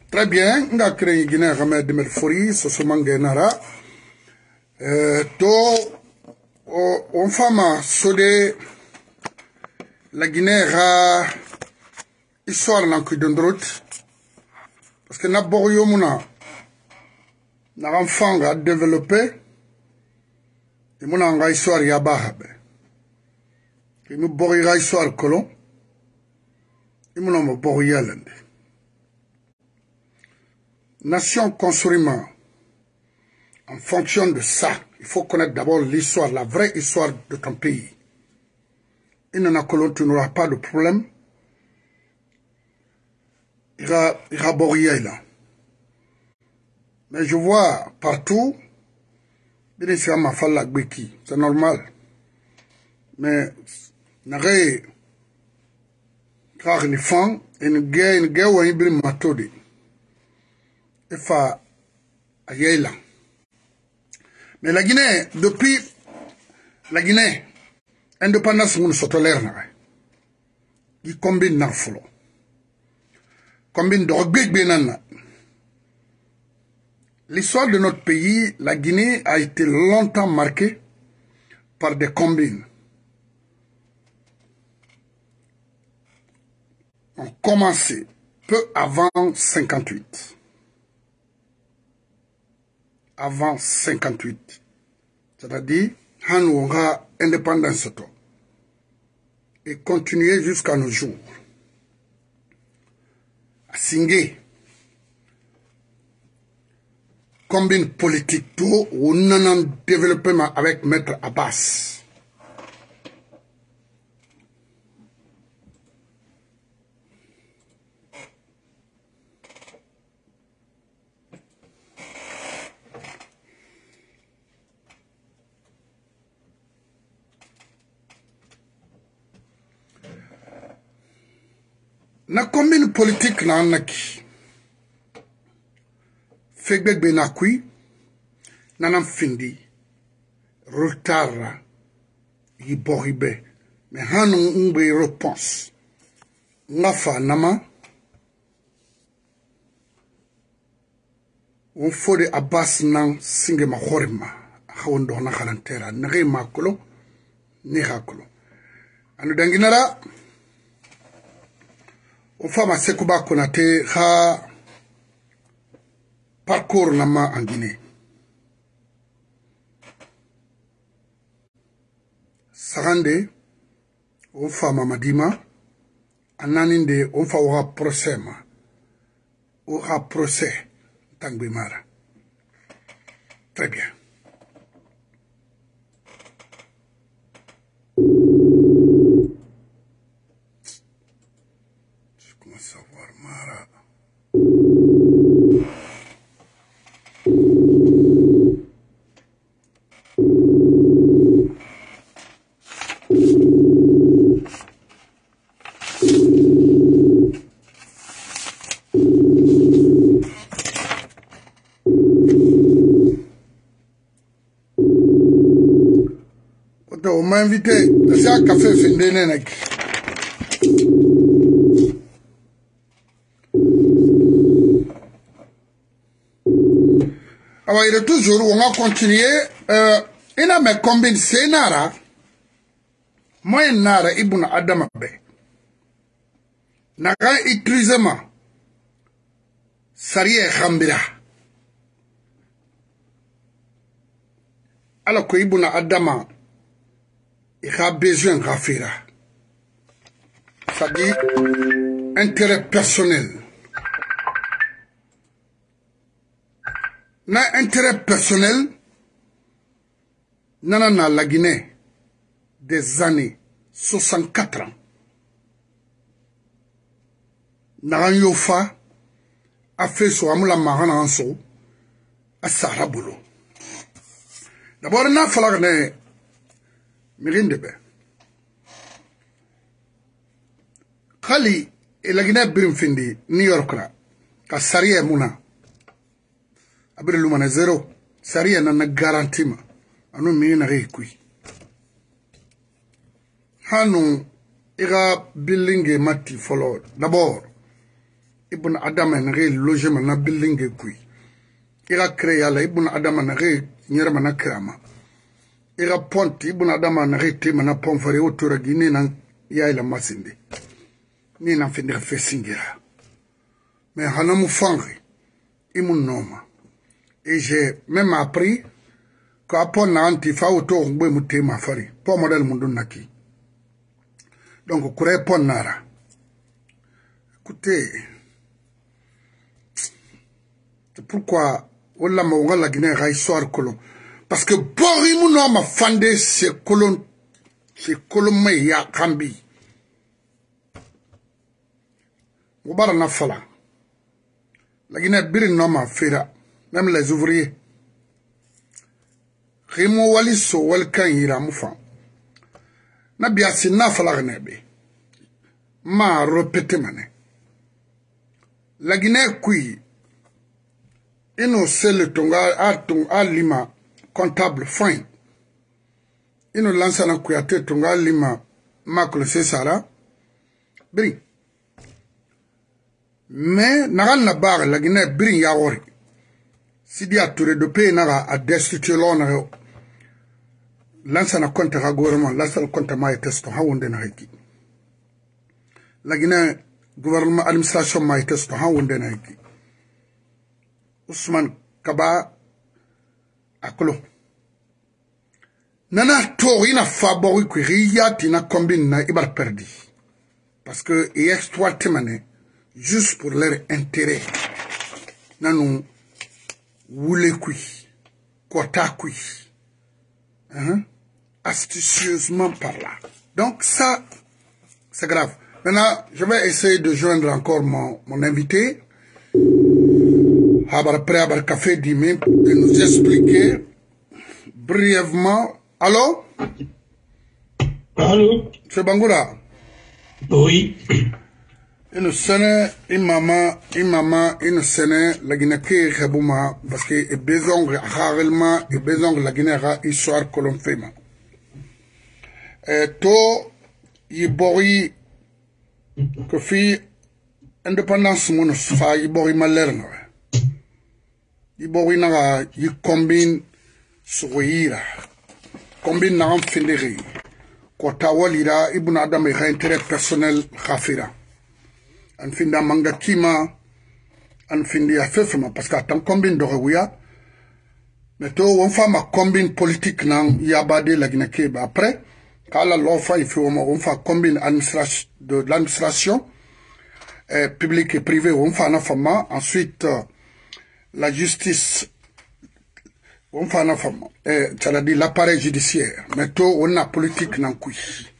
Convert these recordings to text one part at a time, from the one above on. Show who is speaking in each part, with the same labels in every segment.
Speaker 1: Très bien, on a créé Guinée Ramé de Melfori, Sosomangue Nara. On fama sode la Guinée a histoire langue d'Android parce que n'a borio muna n'a enfant a développé et muna nga histoire ya bahabe et mu bori ga histoire colon et muna mo bori yalende nation construisement en fonction de ça. Il faut connaître d'abord l'histoire, la vraie histoire de ton pays. Il n'en a que tu n'auras pas de problème. Il ira boriller là. Mais je vois partout, c'est normal. Mais, n'arrête, car les femmes, une guerre ou une brime matode. Il faut aller là. Mais la Guinée, depuis la Guinée, indépendance, nous sommes tolérants. Ils combinent dans le flot. Combinent de big benana. L'histoire de notre pays, la Guinée, a été longtemps marquée par des combines. On commençait peu avant 58. Avant 58. C'est-à-dire, on a indépendance et continuer jusqu'à nos jours. À Singé, combine politique tout, on a un développement avec Maître Abbas. Na combine politique na anaki. Fegbek benakui, nanam findi, retard, yiboribe, mais hanon umbe réponse. Ngafa nama, on faut de Abbas nan singe ma horima, hawondo na kalantera, nere makolo, nehakolo. Anu danginara, on fama Sékouba Konaté ha parcours nama en Guinée. Sarande, on fama Madima, ananinde, on fa oha procès ma. Oha procès, Tangbimara. Très bien. On m'a invité, c'est un café Fendenek. Alors, il est toujours, on va continuer. Il a mes combines, c'est Nara. Moi, Nara, Ibn Adam Abe. Nara, utilisement. Sariye Khambira. Alors que Ibn Adam il a besoin de faire. C'est-à-dire, intérêt personnel. Na intérêt personnel, nanana la Guinée, des années 64 ans. Naran Yofa a fait so amula marana anso a Sarabolo. D'abord, na falagane Mirindebe. Khali et la Guinée Brimfindi, New York là, ka Saria Muna. Abri Lumana zéro. Saria n'a garanti ma. Anu mina récui. Hanou ira building et mati follow. D'abord, ibn Adam en re logement na building e kui. Ira créé la ibn Adam en re nyerma na krama. Ira ponti ibn Adam en re tema na pomfare autour Guinée na ya ila masinde. Ni na finir fesingira. Mais hanamu fangri imun noma. Et j'ai même appris qu'après na antifa autour ngwe mutema fari. Pour modèle mundun naki. Donc kure pon nara. Écoutez, c'est pourquoi on l'a montré la Guinée histoire colon. Parce que Borimou non m'a fondé ces colons mais ya kambi. Moubar na fala. La Guinée birin non m'a fait même les ouvriers. Rimo wali so welkan ira mufan. Na biasi na fala gnebe. Ma répété mané. La Guinée kui ino sele tonga a lima comptable fin ino lansa na kuyate tonga lima maklo sesara bri mais nagal na bar la Guinée bri ya wori sidi a touré de pays na a destitué l'on lansa na compte ra gouvernement lansa na compte ma testo ha wonde na hiki la Guinée gouvernement administration ma testo ha wonde na hiki Ousmane Kaba akolo nana tori na fabori ku riyati na combine na ibar perdi parce que ils exploitent mané juste pour leur intérêt nanu wule kui kota kui astucieusement par là. Donc ça c'est grave. Maintenant je vais essayer de joindre encore mon invité Habar Préabar Café Dime de nous expliquer brièvement. Allô?
Speaker 2: Allô?
Speaker 1: C'est Bangoura?
Speaker 2: Oui.
Speaker 1: Une scène, une maman, une scène, la Guinée qui est rebouma, parce que les besoins, rarement, les besoins de la Guinée, histoire que l'on fait. Et tout, il bori, que fit indépendance, mon fa, il bori malheur, Ibori naga yi combine soyira combine na amfindiri kota walira ibn Adam e intérêt personnel khafira an finda manga kima an findi afefema parce que tant combine de rewiya mais to on fama combine politique nan yabade la Guinée keba après kala l'offre il faut on fa combine administration de l'administration publique et privée on fa na fama ensuite la justice, on fait un femme, c'est-à-dire l'appareil judiciaire, mais tout on a politique dans le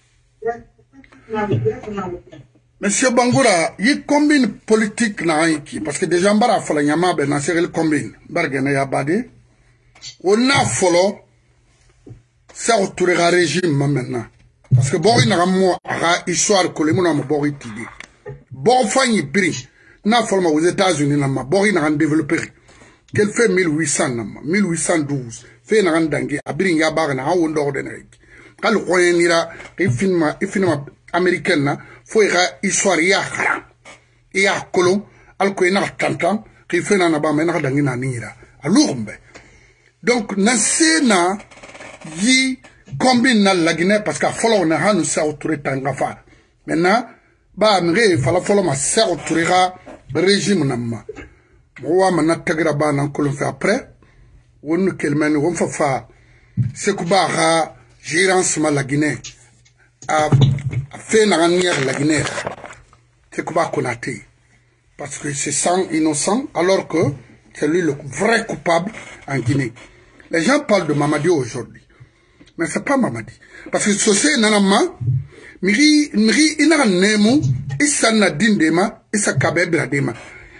Speaker 1: Monsieur Bangoura, il combine politique dans le parce que déjà, on a fait la nyama, ben, on combine, bargana yabade, on a follow, ça autourera régime maintenant. Parce que bon, il y a une histoire que les gens ont bon étudié. Bon, enfin, il brille. N'a follow aux États-Unis, bon, il y a un développé. Qu'elle fait 1812 fait na randangi abirin ya baga na hawo ndo de nek kal khoyenira film américaine na fo ira histoire ya khara ya kolo al ko ina tantam ki fait na ba na dangi na nira alurumbe donc na sena yi combine na la Guinée parce que follow na hanu sa autour tanga fa maintenant ba mre fala follow ma sa autour régime namma moi maintenant tagra ba nan ko fait après wonu kelmen won fa c'est que ba gérance ma la Guinée a fait na nière la Guinée c'est que ba konaté parce que c'est sang innocent alors que c'est lui le vrai coupable en Guinée. Les gens parlent de Mamadi aujourd'hui mais c'est pas Mamadi parce que c'est nanama miri ina nemu isa na dindema isa kabebra dema.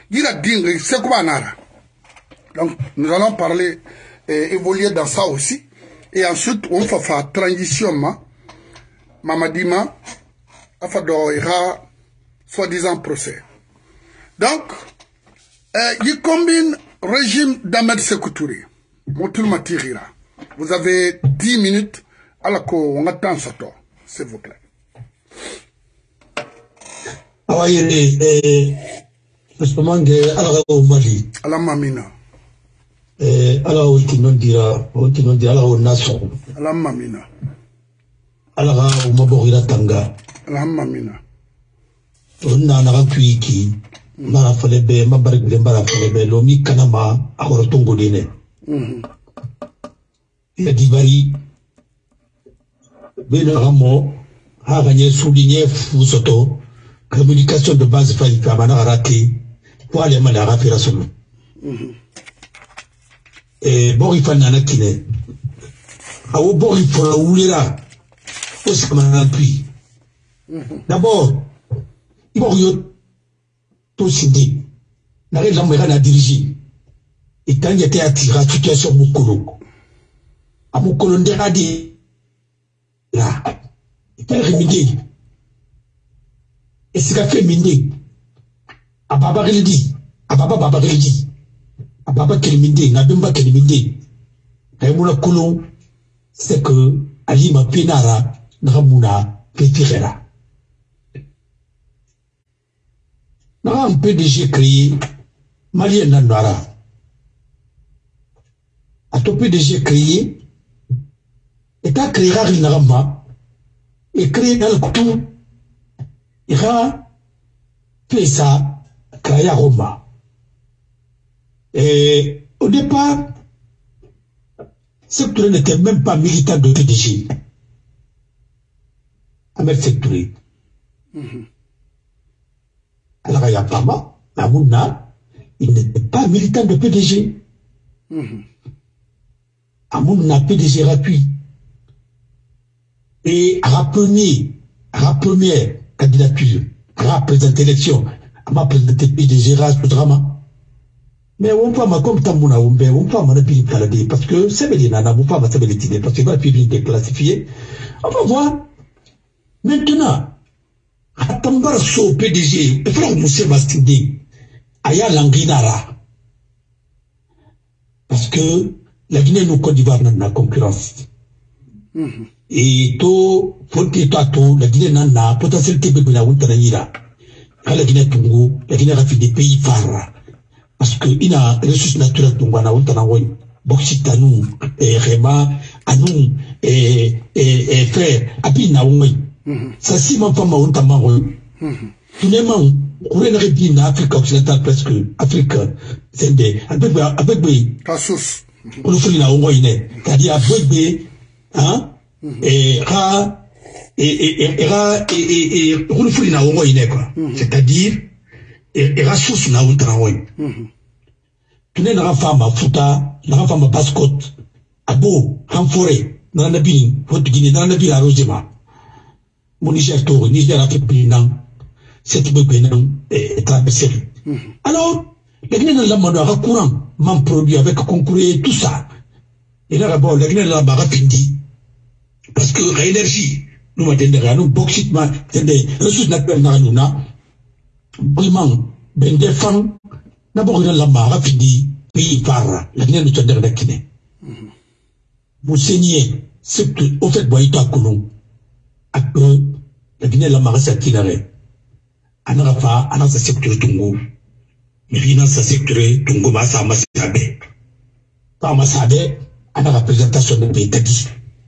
Speaker 1: Donc, nous allons parler, évoluer dans ça aussi. Et ensuite, on va faire transition, Mamadima, il y aura soi-disant procès. Donc, il combine régime d'Ahmed Sékou Touré. Vous avez 10 minutes, alors qu'on attend ça, s'il vous plaît.
Speaker 2: justement que ala ko mali
Speaker 1: ala mamina
Speaker 2: ala o tinon dira ala o naso
Speaker 1: ala mamina
Speaker 2: ala ga o mabogira tanga
Speaker 1: ala mamina
Speaker 2: onna na ga kuiki mara falebe mabarigre mara falebe lo mi kanama akoro tongo dine ya dibari beno ramo ha gagné souligner fusoto communication de base faille kamana raté pour aller mal à rafira solo bori fanana kine awo bori fora wulira o samana puis d'abord il faut tout sidi na rela mo na diriger et quand il était attiré situation mukolo ndera di là il fait remédier et c'est qu'a fait mindi ababa relidi ababa kelimindi na bimba kelimindi kaimuna kolo c'est que ali ma penara na muna petirera na un PDG créé malien nanara a to PDG créé et ta créera rinarama et créé dans le couteau il a fait ça créé à Roma et au départ Sectouré n'était même pas militant de PDG Ahmed Sectouré alors il y a pas mal Amouna il n'était pas militant de PDG Amouna PDG gratuit et à la première candidature à présenter l'élection à ma présenté PDG Ras drama mais on peut ma comme Tamouna on peut ma rapide caladé parce que c'est bien nana on peut ma stabilité parce que va publier déclassifié on va voir maintenant Atambar so PDG il faut que monsieur Mastindi aya languinara parce que la Guinée nous Côte d'Ivoire n'a la concurrence et tout faut que tout la Guinée n'a potentialité de la route n'ira la Guinée Tungu la Guinée a fait des pays phares parce que il a ressources naturelles Tungu na route na woi bauxite et rema anou et fer abi na woi ça si ma femme on t'a marre tout le monde on est réduit en Afrique occidentale presque Afrique c'est des avec
Speaker 1: Tassos
Speaker 2: on fait la woi né c'est-à-dire avec hein et on fait la woi né quoi c'est-à-dire et ressources na on t'a woi tout le monde femme futa na femme bascotte abo en forêt na nabi faut Guinée na nabi la rosema mon Niger a fait président, cette bénin est traversée. Alors, les Guinéens de la Manoara courant, m'en produit avec concourir tout ça. Et là, d'abord, les Guinéens de la Mara Pindi. Parce que l'énergie, nous m'attendons, nous, bauxite, c'est des ressources naturelles, nous, vraiment, ben défend, d'abord, la Mara Pindi, pays par la Guinée de Tchadère de Guinée. Vous saignez, c'est que, au fait, boyito à Kounou. Après, la Guinée la marée s'est tirée. Anarafa, anasa secteur Tungu. Mirina sa secteur Tungu masa masabe. Pas masabe, anara présentation de Betagi.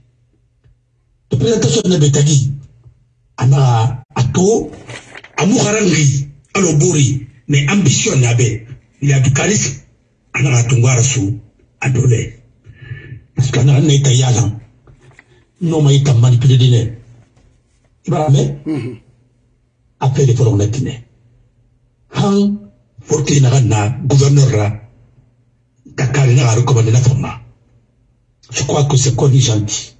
Speaker 2: De présentation de Betagi. Anara ato, amouharangi, alobori, mais ambition n'abe. Il y a du charisme. Anara Tungu arasu, adolé. Parce qu'anara n'est yalan. Non, mais il t'a manipulé de l'air. Ibrahim, après les formes latines. Han, forté na gouverneur Kakari n'a recommandé la forma. Je crois que c'est quoi les gentils.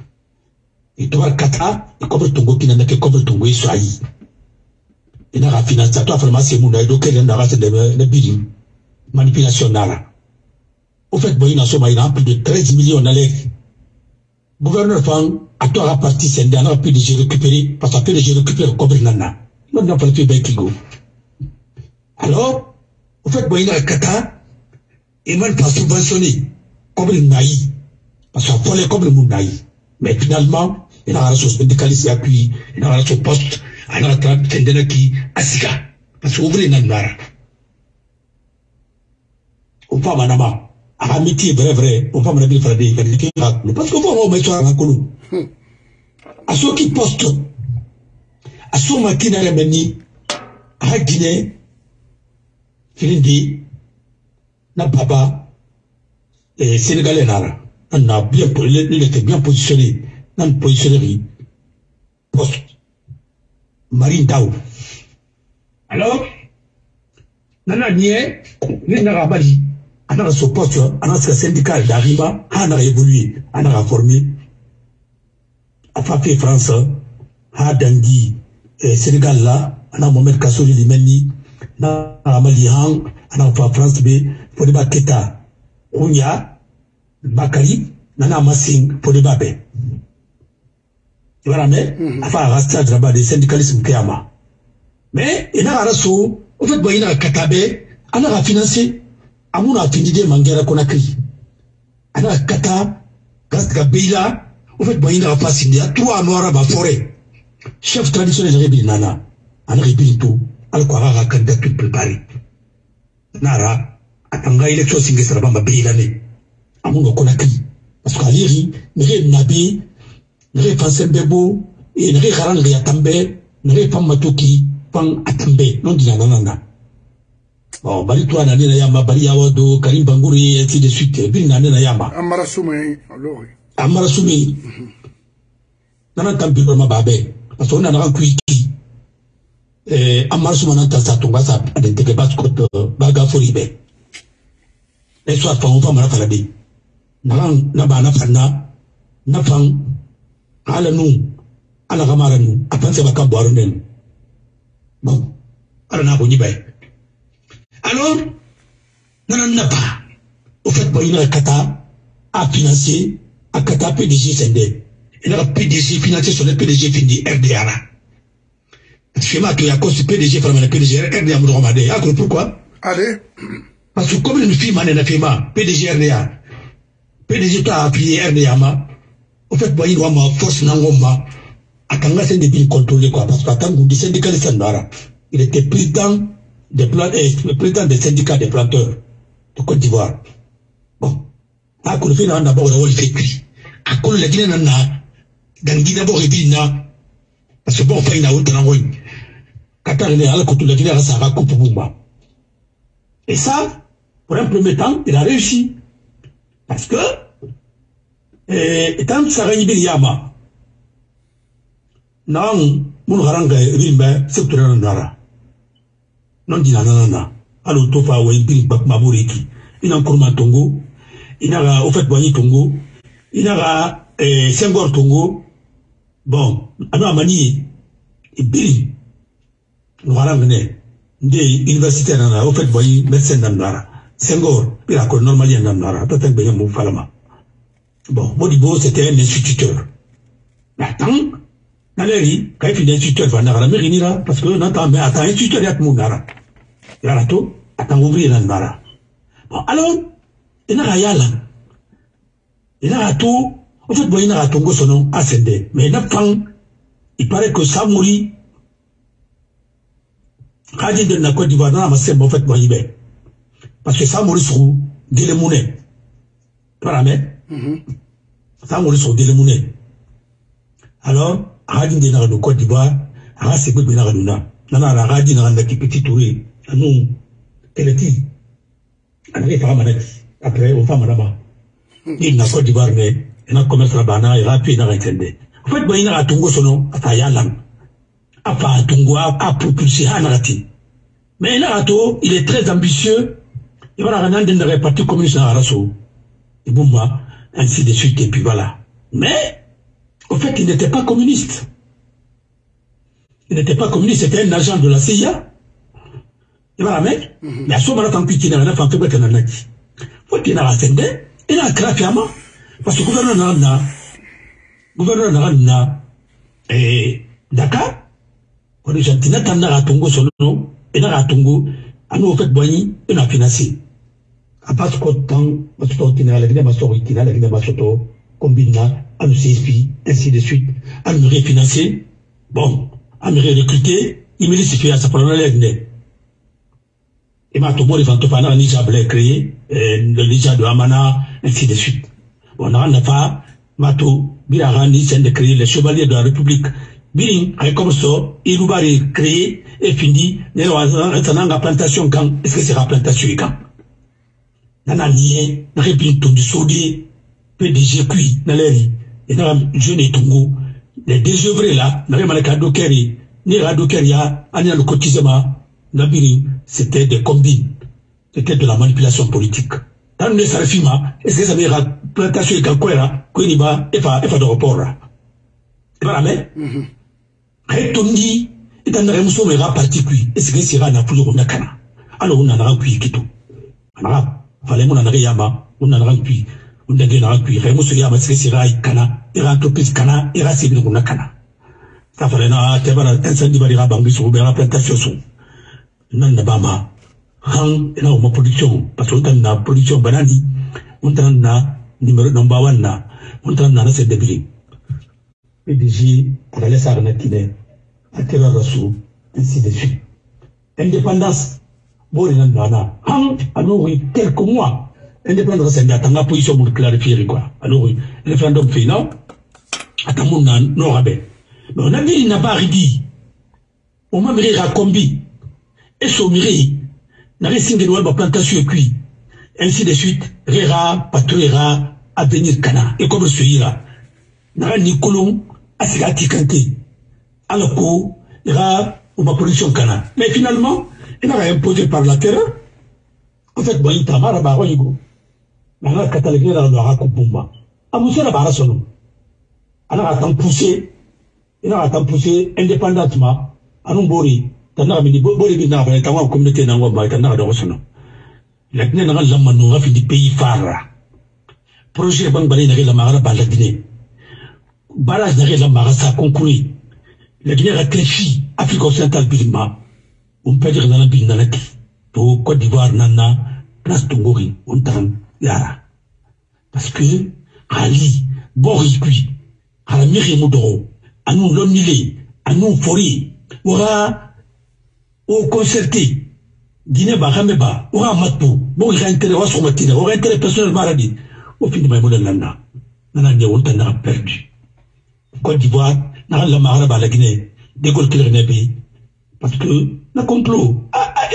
Speaker 2: Et toi, Kata, et comme ton go qui n'a que comme ton go est soigné. Et n'a pas financé, toi, pharmacie, mon aïdo, qu'elle n'a pas de bidding. Manipulation nara. Au fait, bon, il a plus de 13 millions d'allers. Gouverneur Fang, à toi la partie c'est un an plus de j'ai récupéré, parce que j'ai récupéré le cobre nana. Non, non, pas le fait kigo. Alors, au fait, bon, il a kata, et même pas subventionné, cobre naï, parce qu'il faut les cobre naï. Mais finalement, il a la ressource médicalisée à puis, il a la ressource poste, il a la trappe, qui, asika, parce que ouvrir nan nara. on va manama a métier vrai on va manabil frade parce que on va mettre en colo à ceux qui postent à ceux matin à la meni à Guinée Filindi na papa et sénégalais là on a bien il était bien positionné dans le positionnerie poste Marine Tao alors nana nie ni na rabali ana so poste ana ce syndicat d'Arima ana évolué ana formé a fait France a dangi Sénégal là ana Mohamed Kassouri Limeni na Amali Hang ana fa France be pour débat Keta Kounya Bakari nana Massing pour débat be tu vois mais a fa rasta draba des syndicalisme Kiyama mais il a raso au fait il a Katabe ana a financé amuna tindide Mangera Conakry ana Kata Gasga Beila au fait il a passé il y a 3 noirs à forêt chef traditionnel Rebil Nana ana Rebil tout alquara candidature préparée nara atanga élection singe sarabamba Beila ne amuna Conakry parce que aliri ne nabi ne pensé bebo et ne garan ya tambe ne pam matuki pang atambe non di nana bon bari toi na na yamba bari yawado Karim Bangouri ainsi de suite bin na na yamba
Speaker 1: amara soumé
Speaker 2: nana tambi ma babe parce que on a na kuiki amara soumé na ta to basa adente ke basko baga foribe et soit pa on va mara falabi na ba na fanna na fang ala nu ala gamara nu apanse baka boaro nen bon ala na ko nyibay alors n'a pas au fait il a Kata a financé a Kata PDG Sendé il a PDG financé sur le PDG fini RDA là schéma que y a cause PDG par le PDG RDA Mouromade à pourquoi
Speaker 1: allez
Speaker 2: parce que comme une fille manena fima PDG RDA PDG a appuyé RDA ma au fait il doit ma force nangoma atanga Sendé bien contrôler quoi parce que tant que syndicaliste Sandara il était président le président des syndicats des planteurs de Côte d'Ivoire. Bon, à quoi le fait d'abord le fait cuit. À quoi le Guinée n'a d'Angui d'abord et na parce que bon, fait une autre langue. Qatar est à la côte de la Guinée à sa coupe Boumba. Et ça, pour un premier temps, il a réussi. Parce que, étant Sarayib Yama, non, mon haranga rimba, c'est tout le nara. Non di nanana alo tofa wa ibiri bak maburiki ina kurma tongo ina ga au fait boigny tongo ina ga Senghor tongo bon ano amani ibiri noarangne nde université nana au fait boigny médecin nana Senghor pila ko normalien nana tatan be mo falama bon Modibo c'était un instituteur attends naleri kay fi instituteur va na la merinira parce que n'entend mais attends instituteur yak mo nara yala to attends ouvrir la nara bon alors ina yala ina to en fait boy ina tongo sono ascendé mais na fang il paraît que ça mourit Khadi de la Côte d'Ivoire na ma c'est en fait boy be parce que ça mourit sur Guélémouné paramètre ça mourit sur Guélémouné alors Khadi de la Côte d'Ivoire a c'est que bina raduna nana la Khadi na ndaki petit touré nous Teleti avec Famanet après on femme là-bas il n'a Côte d'Ivoire mais il a commerce là-bas na il a pu na retende en fait boy na tongo sono atayalam apa tongo a propulsé hanarati mais là il est très ambitieux il va rendre dans le parti communiste à Araso et Boumba ainsi de suite et puis voilà mais en fait il n'était pas communiste c'était un agent de la CIA. Il va la mettre, mais à ce moment-là, tant qu'il n'a pas fait de nanaki. Faut qu'il n'a pas fait de, il a craqué à moi. Parce que le gouverneur n'a Dakar, on est gentil, n'a pas tongo son nom, et n'a pas tongo, à nous, fait boigny, et n'a financé. À part ce temps, parce que la Guinée m'a sorti, la Guinée m'a sorti, combine, à nous CSP, ainsi de suite, à nous refinancer, bon, à nous recruter, il me dit, c'est fait à sa première Guinée. Et ma tomo les ventopana Nija blé créé, le Nija de Amana, ainsi de suite. On a pas, Mato, Birarani, c'est de créer les chevaliers de la République. Biring, avec comme ça, Iloubari créé et fini, la plantation gang, est-ce que c'est la plantation gang? Nana nié, n'a rien tout du saudé, PDG cuit, n'a l'air, et n'a jeune et tungo, les désœuvrés là, n'a rien mal à Dokeri, ni à Dokeria, Ania le cotisement, n'a biring, c'était des combines, c'était de la manipulation politique. Dans le Sarfima, est-ce que ça veut dire la plantation gang quoi, Kouiniba, et fa de report là? Et voilà, mais, Retondi, et dans la rémotion, il y aura parti cuit, est-ce que c'est un appui au Nakana? Alors on en a un cuit qui tout. Fallait mon anare yama, on en a un puits, on a un puits, Remus Yama, c'est Sirai Kana, et entreprise Kana, et Rassi de Nakana. Ça fallait na, Tebara, incendie Barira Bambis, ou bien la plantation. Nandabama, Hang, et là, ma production, parce qu'on a une production banani, on a numéro number one, on a un assez débile. PDG, on a laissé Arnatine, à Terra Rassou, ainsi de suite. Indépendance. Bon, alors oui, quelques mois, indépendance, c'est la position pour clarifier quoi. Alors oui, le référendum fait non, attends, non, rabais. Mais on a dit, il n'a pas dit, on m'a mis à combi, et sommerie, n'a rien signé de plantation et cuit, ainsi de suite, Rera, Patrouera, Avenir Kana, et comme ce ira, n'a rien ni colon, Asigati Kanté, alors qu'on ira, ou ma position Kana. Mais finalement, il a imposé par la terreur. En fait, il t'a marre à Baroigo. Il a catalogé dans le Rakubumba. A monsieur la Barasono. Il a tant poussé. Il a tant poussé indépendamment. À Nombori. T'en as mis Bori Bina, t'as en communauté dans Wamba, t'en as de Rosono. Il a tenu dans la Manou, du pays phare. Projet Bangbali n'a la Mara la Guinée. Barrage n'a la Marasa conclu. La Guinée a créé Afrique occidentale Bilma. On peut dire dans la Binanaki, pour Côte d'Ivoire, Nana, place Tongori, on t'en yara. Parce que, Ali, Borikui, à la mairie Moudoro, à nous l'omnilé, à nous Fori, aura, au concerté, Guinée Barameba, aura Matou, bon, il y a intérêt à son matin, aura intérêt personnel maladie, au fin de ma modèle Nana, Nana, on t'en a perdu. Côte d'Ivoire, Nana la Maraba, la Guinée, des Gaules qui parce que, le complot,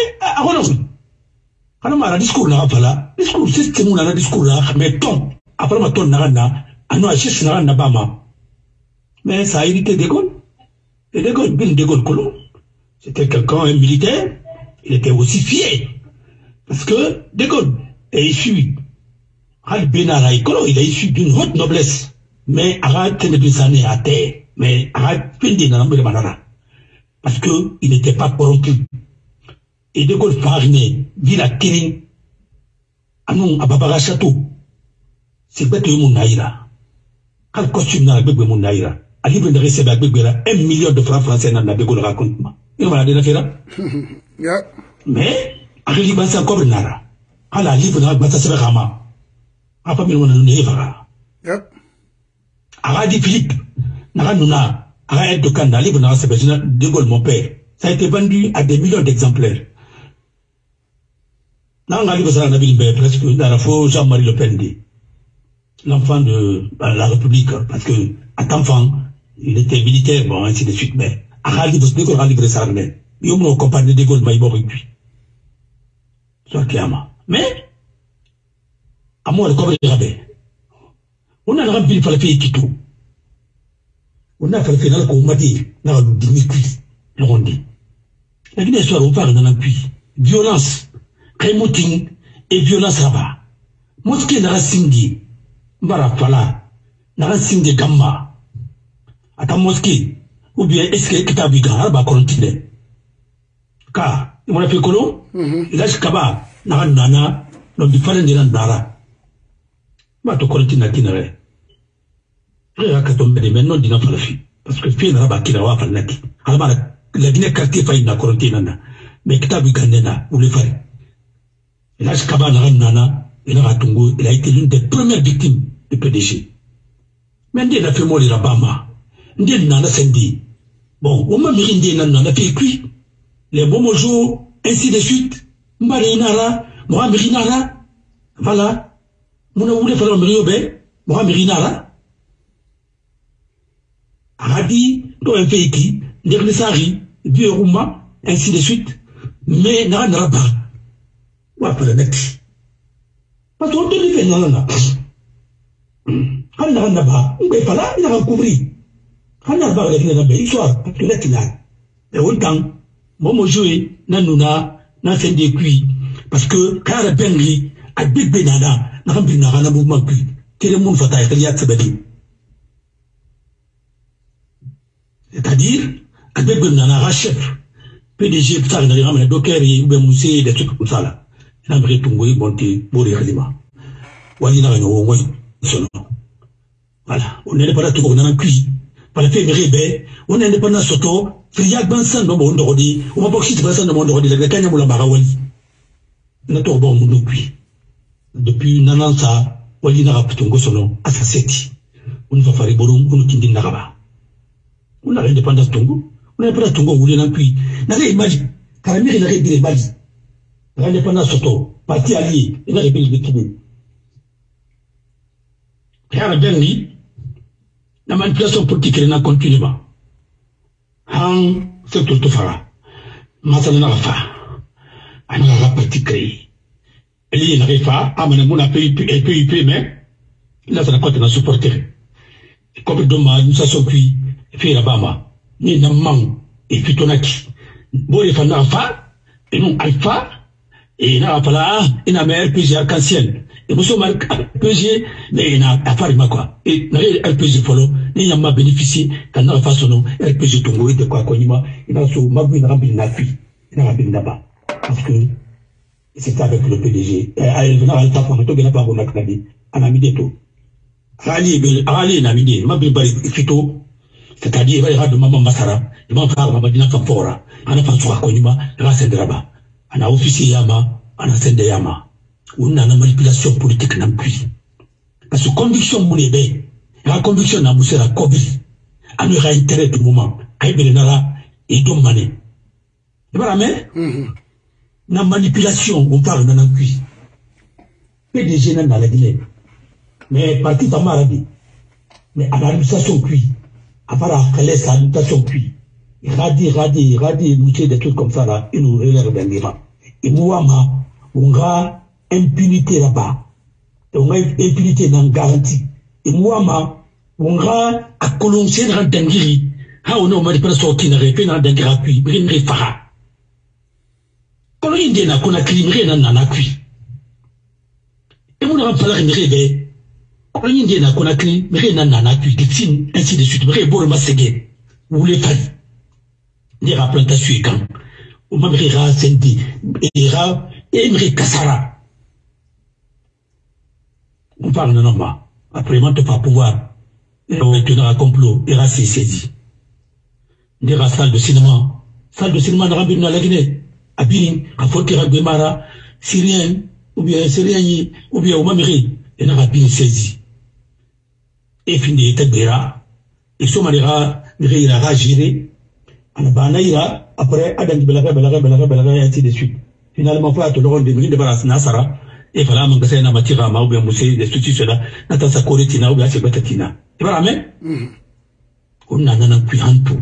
Speaker 2: alors, discours là, voilà, discours, c'est un discours là, mais ton, après ma ton n'a achète n'a bama. Mais ça a irrité De Gaulle. Et De Gaulle, bien De Gaulle Colomb, c'était quelqu'un, un militaire, il était aussi fier. Parce que De Gaulle est issu, Al Benara il est issu d'une haute noblesse. Mais Arad Ténébisané à terre, mais Arad Pindi n'a pas manana. Parce qu'il n'était pas corrompu. Et De Gaulle Fariné, ville à Kirin, Anou, à Babara Château, c'est bête mon naïra. Quel costume n'a pas mon naïra? À livre de recevoir à Béguera 1 million de francs français dans la De Gaulle raconte-moi. Il m'a dit d'affaire. Mais, à l'Iban c'est encore nara. À la livre de la Batasser Rama. À pas mis mon livre. À Radi Philippe, Nara Nuna. Arrête de Kanda, livre dans ce De Gaulle, mon père. Ça a été vendu à des millions d'exemplaires. Là, on a livre ça dans la ville, presque, dans la faux Jean-Marie Le Pen, l'enfant de la République, parce que, à tant enfant, il était militaire, bon, ainsi de suite, mais, à livre, De Gaulle a livré ça, mais, il y a une compagnie De Gaulle, mais il m'a réduit. Soit clairement. Mais, à moi, le corps de rabais. On a le rempli, il fallait faire Kito. On a fait le final qu'on m'a dit, on a dit, on dit. La Guinée soit on parle dans un puits. Violence, remoting et violence là-bas. Mosquée n'a pas signé, Barafala, n'a pas signé Gamma. À ta mosquée, ou bien est-ce que tu as vu Garaba continue? Car, il m'a fait colon, il a Kaba, n'a pas nana, l'homme du Falen de l'Andara. Ma to continue à Tinere. Maintenant, dina falafi. Parce que fille n'a pas qui n'a pas falaki. Alors, la Guinée quartier failli na quarantaine, mais qui t'a vu Gandena, ou le faire. Et là, Skaba Nana, il a été l'une des premières victimes du PDG. Mais il a fait mourir la Bama. Il n'a pas sendi. Bon, on m'a mis nana fait cuit. Les bons jours, ainsi de suite. Marinara, moi Mirinara, voilà. Mon voulait faire un Miriobe, moi Mirinara. Radi, dans un véhicule, Dernesari, Vieux Rouma, ainsi de suite. Mais n'a pas. Ou après le mec. Parce qu'on te dit, non, non. On n'a pas. On n'est pas là, il a recouvert. On n'a pas avec les histoire, parce que là, il a. Et autant, moi, joué, nanuna, n'a fait des cuits. Parce que, quand la bengi, à Big Benana, n'a pas pu n'a mouvement cuit. Quel est le monde fatal, il y a de c'est-à-dire, à Big Benana, chef. PDG, putain, il a ramené Docker, il a moussé, des trucs comme ça, là. Il a mis tout le monde, monté, bourré, Halima. Wali n'a rien au moins, voilà. On n'est pas là, tout le monde, on a un cuit. Par le fait, mais on n'est pas là, surtout, il y a un sang dans mon ordi, on va pas que c'est pas ça dans mon ordi, la canne, on l'a barawali. On a tout bon, mon cuit. Depuis Nanansa, Wali n'a pas tout le monde, à sa seti. On va faire les bourrons, on nous tient d'Araba. On a l'indépendance Tongo. On n'a pas la Tongo, on est puis. N'a rien imagine. Caramir, il n'a rien dit Mali. L'indépendance Soto, parti allié, il n'a rien dit Kibé. Car bien dit, la manipulation politique est là continuellement. Han, c'est tout le fara. Masana n'a pas. On n'a pas parti créé. Elle n'arrive pas, à mon amour, PIP, mais là, ça n'a pas de supporter. Comme le dommage, nous sommes cuits, fait la Bama. Ni namang et fitonaki boy fa nafa et non alpha et na pala et na mer RPG arc-en-ciel et monsieur marque RPG mais na affaire quoi et na RPG follow ni yamba bénéficier quand na fa sono RPG tongo de quoi konima ina so mabu na rambi na fi na rambi na ba parce que c'est avec le PDG elle na alpha pour to gena pas bon na kadi ana mideto ali na midi mabu bari fito. C'est-à-dire, il y a de Maman Massara, il va faire Ramadina Kampora, on a fait sur Konima, Rassendraba, on a officier Yama, on a Sende Yama. On a une manipulation politique n'a plus. Parce que conviction Mounébé, la conviction n'a moussé la Kobi, on aura intérêt du moment, Aïbelenara et Domane. Et voilà, mais, la manipulation, on parle dans un cuit. PDG n'a la Guinée. Mais parti dans Marabi. Mais à l'administration cuit. À part la laisse l'habitation puis radis, moucher des trucs comme ça là, ils nous relèvent d'un débat. Et moi, on a impunité là-bas. On a impunité dans garantie. Et moi, on a à coloncer dans Dengiri. On a pas sorti dans le dans gratuit, brin fara. Quand il dit qu'on a crié dans la cuit. Et on a pas la réveiller. Quand il y a qu'on a créé, mais rien n'a pu, ainsi de suite, mais bon, ma ségué, vous voulez faire, les rapplantations et quand, on m'a mis ra, sendi, et me cassara. On parle de normal. Après, on ne peut pas pouvoir, et on est un complot, et ra, c'est saisi. Des ra, salle de cinéma, n'a pas dans la Guinée, à Birin, à Fokira, Guémara, Syrien, ou bien, au Mamiri, et n'a pas bien saisi. Et fini Tadera, et Somalira, Rira, Giré, Anabanaïra, après Adam Belaga, ainsi de suite. Finalement, fait tout le rôle de Brin de Baras Nassara, et voilà, mon gassin à Matira, Maoubia Moussé, des structures là, Natasa Koretina, ou bien Sebatatina. Et voilà, mais, on n'a n'en plus un tout.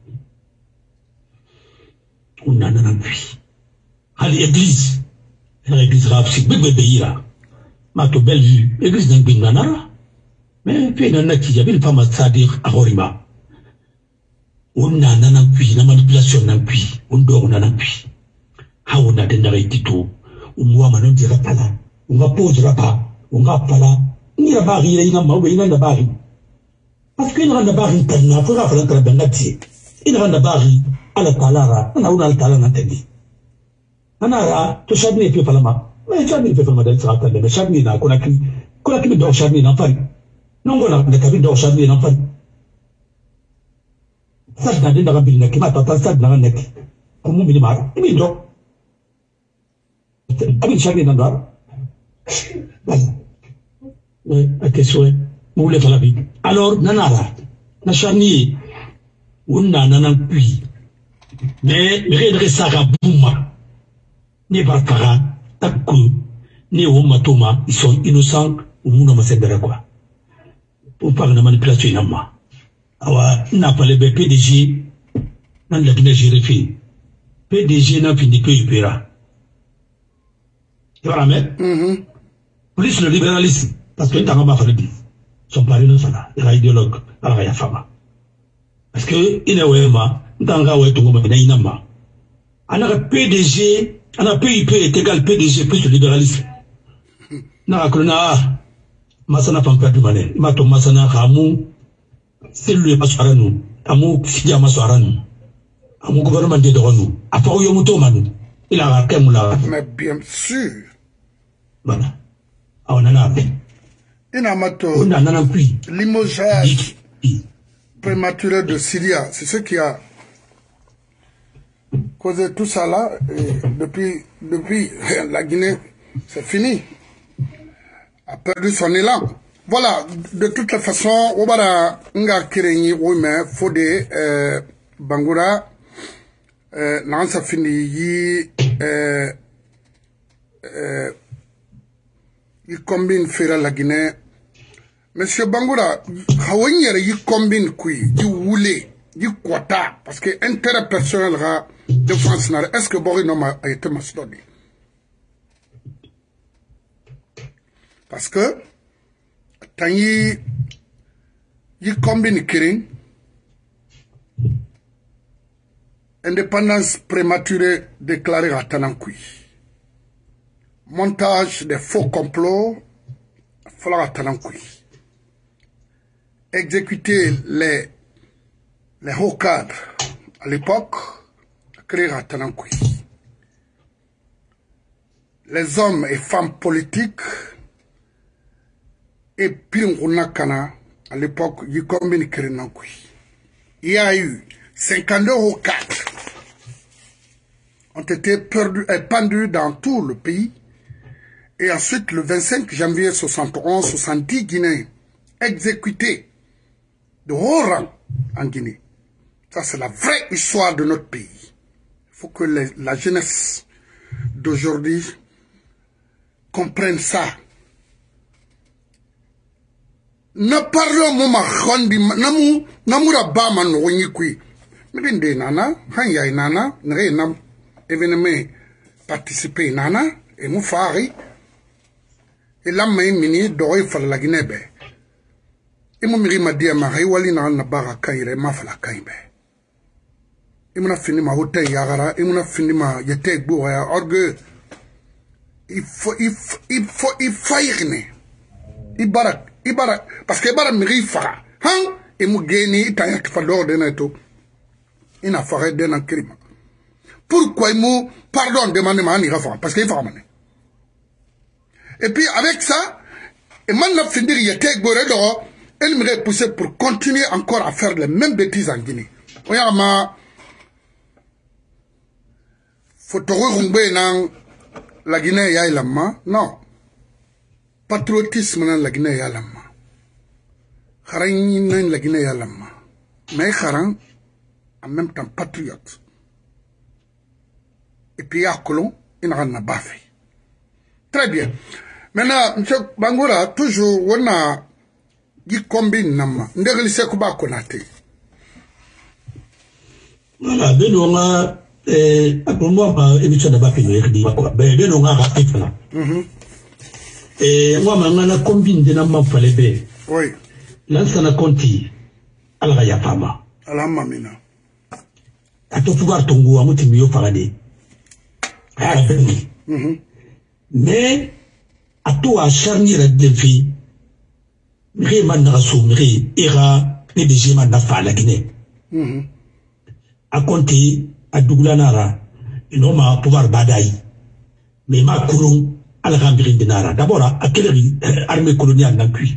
Speaker 2: On n'a n'en plus. À l'église, l'église rapsik, bébé là, Mato Bellevue, l'église d'un Binganara. Mais puis, il y a une femme à dire à Horima. On a un appui, la manipulation d'un puits, on dort un appui. On a des narratifs, on ne dira pas là, on ne posera pas, on ne va pas là. Il n'y a pas rien, il n'y a pas rien. Parce qu'il n'y a pas rien, il n'y a pas rien, il n'y a pas rien, à la talara, on a une altala n'entendu. Anara, tu sais, il peut pas la main. Mais Chadni peut faire ma dette, mais Chadni n'a qu'on a qui dort Chadni n'a pas. Non, on a des cabines d'Orchadni et l'enfant. Ça, c'est un des rabines qui m'a pas ça dans la neck. Comme on me dit, il m'est donc. Avec Chadni dans l'art. Oui, ok, souhait. Vous voulez faire la vie. Alors, Nanara, Nachani, on a un puits. Mais, rien de ça, Bouma. ni barkara takku ni womatoma ils sont innocents ou muna masedere quoi pour pas de manipulation nama awa n'a pas le PDG nan la Guinée jérifi PDG n'a fini que Ibera tu vois mais plus le libéralisme parce que t'as pas fait son pari non ça il est idéologue alors ya fama parce que il est vraiment ndanga wetu ngoma na inama ana PDG ana PIP est égal PDG plus le libéralisme na akrona masana pampa du mané mato masana khamu cellule masaranu amu sidia masaranu amu gouvernement de dronu apa yo muto manu il a kemula
Speaker 1: mais bien sûr
Speaker 2: voilà on en a
Speaker 1: Inamato limogeage prématuré de Syria, c'est ce qui a causé tout ça là. Et depuis la Guinée, c'est fini, a perdu son élan. Voilà, de toute façon, Obara nga kirenyi wime fode Bangoura nansa fini yi il combine faire la Guinée. Monsieur Bangoura, il combine kui, il voulait, il quota, parce que intérêt personnel de France, est-ce que Boris a été mastodé? Parce que, tant il combine kiring, indépendance prématurée déclarée à Tanankui. Montage des faux complots, exécuter les hauts cadres à l'époque, créer à Tanankui. Les hommes et femmes politiques et Piringunakana à l'époque, ils combinent Nankui. Il y a eu 52 hauts cadres ont été pendus dans tout le pays. Et ensuite, le 25 janvier 71, 70 Guinéens exécutés de haut rang en Guinée. Ça, c'est la vraie histoire de notre pays. Il faut que la jeunesse d'aujourd'hui comprenne ça. Ne parlons moma khondi namura ba man woni kui. Minde nana, hanya nana, nre nam événement participer nana et mu fari. Et là, je suis doré pour la Guinée. Et je me suis dit, je suis allé à la baraka, je suis fini ma hôtel, je suis fini ma yete bourre, orgue. Il faut il barak, parce que barak me rifara. Hein? Et je gagne, il t'a fait l'ordre de tout. Il n'a fait d'un crime. Pourquoi il m'a pardon demandé ma nira parce qu'il faut ramener. Et puis avec ça, et maintenant finir il était gorédor, elle me repoussait pour continuer encore à faire les mêmes bêtises en Guinée. Regarde ma photo dans la Guinée ya ilama non patriotisme dans la Guinée ya ilama kharani dans la Guinée ya ilama mais kharan en même temps patriote et puis à Colon il n'a pas fait très bien. Maintenant, M. Bangoura, toujours, on a dit combine nama. Ndegli se kuba konate.
Speaker 2: Voilà, ben on a, pour moi, émission de Bapi, ben on a raté là. Et moi, on a combine de nama fallait be.
Speaker 1: Oui.
Speaker 2: L'ansana conti, alaya fama.
Speaker 1: Alama mina.
Speaker 2: A to pouvoir tongo, a mouti miyo farade. Ah, ben. Mais, à toi à charnier la vie, Miri Mandarassou, Miri, Ira, PDG Mandafa, la Guinée. À compter, à Douglanara, un homme à pouvoir badaï. Mais ma couron, à la rambirine de Nara. D'abord, à quelle armée coloniale n'a pu.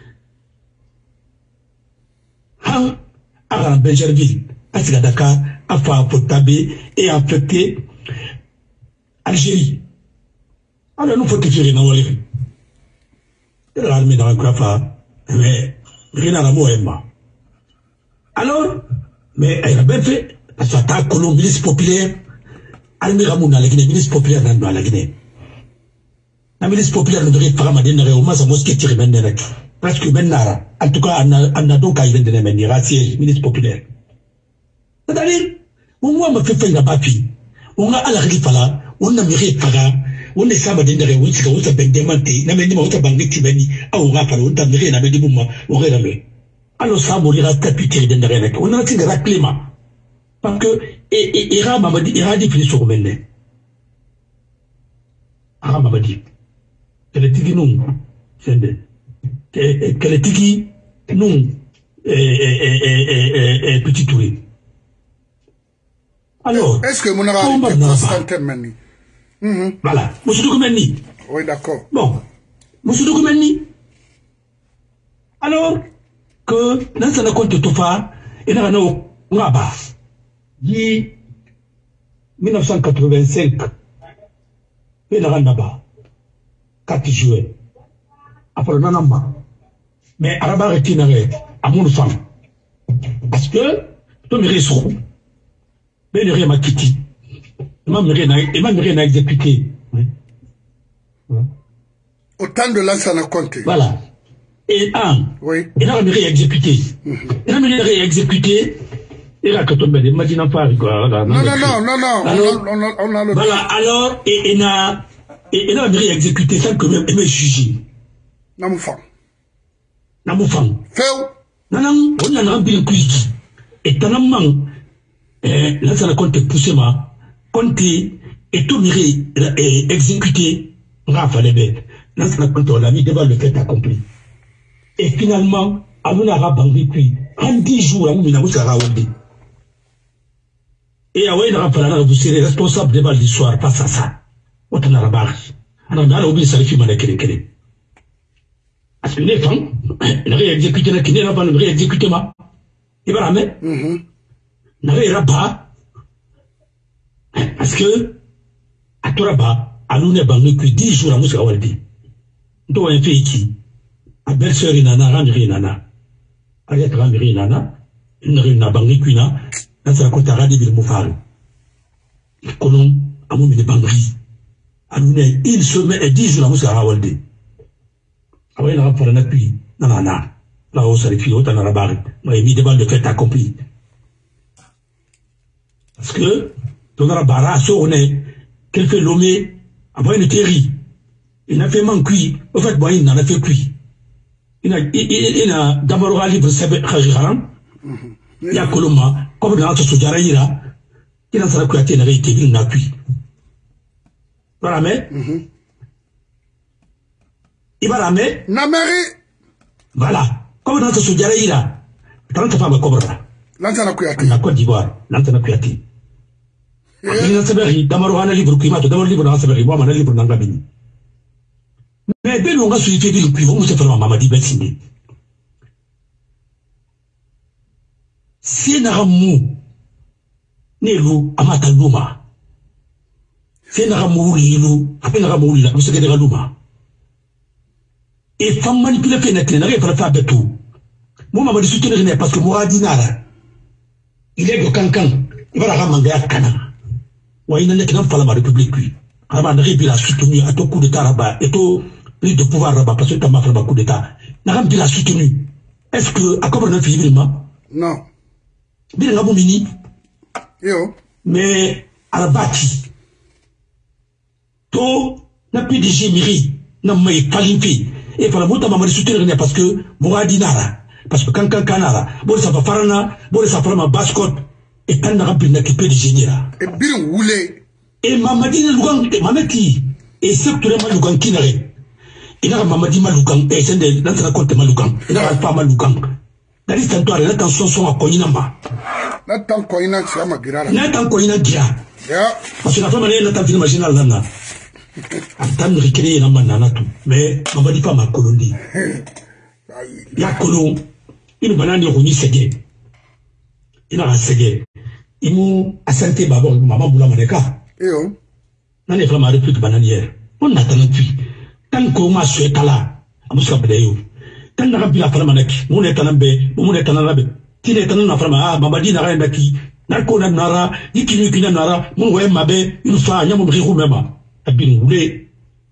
Speaker 2: Han, à Benjerville, à Sigadaka, à Fapotabé et à affecter Algérie. Alors, nous faut que tu viennes l'armée dans le Krafa, mais rien à la Moëma. Alors, mais elle a bien fait, parce que la milice populaire, armée ramuna la Guinée ministre populaire nan la Guinée la ministre populaire ne devrait pas m'adhérer au mas à mosquée tiré maintenant presque maintenant en tout cas on a donc à y vendre maintenant racier ministre populaire c'est-à-dire on m'a fait la papi on a à la rifala on a miré paga on est ça m'adhérer on s'est ben démanté n'a même pas on t'a banni tibani ah on a pas on t'a miré n'a même dit bon on regarde le alors ça mourira capitaine derrière on a tiré la climat parce que Ira m'a dit Ira dit fini sur maintenant Ira m'a dit qu'elle tigi non qu'elle tigi non petit Touré alors
Speaker 1: est-ce que mon arabe
Speaker 2: voilà monsieur Dokumeni
Speaker 1: oui d'accord
Speaker 2: bon monsieur Dokumeni alors que dans sa compte tout fa et n'a no ngaba dit 1985 et n'a naba 4 juillet après nanamba mais araba retinare à mon femme parce que to mi reso ben rien ma kiti et ma rien exécuté
Speaker 1: autant de là ça n'a compté
Speaker 2: voilà et
Speaker 1: oui
Speaker 2: et n'a rien exécuté et n'a rien exécuté et là quand on me dit imagine pas quoi
Speaker 1: non on a le
Speaker 2: voilà alors et n'a rien exécuté sans que même juger
Speaker 1: Namoufang
Speaker 2: feu non on a rempli le cuisine et tanamang là ça n'a compté pousser ma compté et tout miré exécuté Rafa Lebe là ça n'a compté on a mis devant le fait accompli et finalement Amuna Rabangui puis en 10 jours Amuna Moussara Wandi et Awen Rafa vous serez responsable devant l'histoire pas ça autant à la barre alors on a oublié ça les films à la kélé parce que les femmes n'avaient exécuté la Guinée là-bas n'avaient exécuté ma et voilà mais n'avaient pas parce que à Toraba à l'une banque 10 jours à Moussa Waldi donc un pays qui a belle-sœur inana ramiri nana ayat ramiri nana une rina banque kuina dans sa côte aradi bil moufari kolon amu mine bangri à l'une une semaine et 10 jours à Moussa Waldi avant il a rapport à l'appui nanana là où ça les filles autant à la barre mais mis devant le fait accompli parce que dans la barre on est qu'elle fait l'homme avant une terri il n'a fait man cuit au fait bon il n'en a fait cuit il a d'abord libre sabe khajiran ya koloma comme dans ce sujara ira il a ça cuit il n'a été il n'a cuit voilà mais Ibarame
Speaker 1: Nameri
Speaker 2: voilà comme dans ce sujara ira 30 femmes cobra
Speaker 1: Lantana Kuyati
Speaker 2: la Côte d'Ivoire Lantana Kuyati il a sabari d'abord on a libre cuit d'abord libre dans sabari moi on a libre dans gabini mais ben on a suivi le cuit vous se faire Mamadi Betsinde si naramu nelu amata luma si naramu lilu après naramu lila vous se gade luma et femme manipulée fait net n'arrive pas à faire tout moi m'a dit soutenir parce que moi dinara il est de cancan il va la ramener à Cana ouais il n'est pas la République lui avant d'arriver la soutenir à tout coup d'état là-bas et tout pris de pouvoir là-bas parce que t'as pas fait coup d'état n'a pas la soutenu est-ce que à comment on a fait vraiment
Speaker 1: non
Speaker 2: bien la mini
Speaker 1: yo
Speaker 2: mais à la bâti tout n'a plus de gémiri n'a pas qualifié et pour la montagne m'a soutenir parce que moi dinara parce que quand canara bon ça va farana bon ça fera ma bascotte et quand n'a pas de général
Speaker 1: et bien roulé
Speaker 2: et Mamadi Lugan Mamaki et sectoirement Lugan Kinare il n'a Mamadi Malugan et c'est dans sa compte Malugan il n'a pas Malugan dans l'histoire l'attention sont à Koinamba
Speaker 1: n'attend Koina c'est ma girara
Speaker 2: n'attend Koina dia parce que la femme elle n'attend film marginal là attend recréer na manana tout mais Mamadi pas ma colonie ya colon il banane roni sege il a sege il m'a assenté babo maman boula maneka
Speaker 1: yo
Speaker 2: nane vraiment république bananière on attend depuis tant qu'on m'a souhaité là amuska bedeyo tant na rabbi la fala manaki mon est tanambe mon est tanalabe tine tanana fala Mamadi na renda ki narko na nara yikinu kina nara mun waye mabe une fois nyamu briku mema abin wule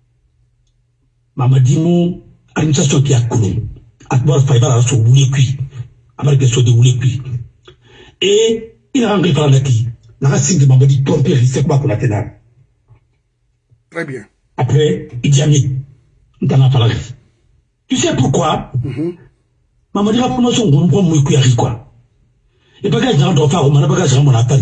Speaker 2: mamadimu administration qui a connu akbar fayba so wule kui amarke so de wule kui et il a rentré par là-qui la signe mamadi torpille c'est quoi qu'on a tenu.
Speaker 1: Très bien.
Speaker 2: Après il dit ami dans la parole. Tu sais pourquoi? Mamadi a promotion on muy kui quoi. Et bagage dans le phare, on a bagage dans mon appel.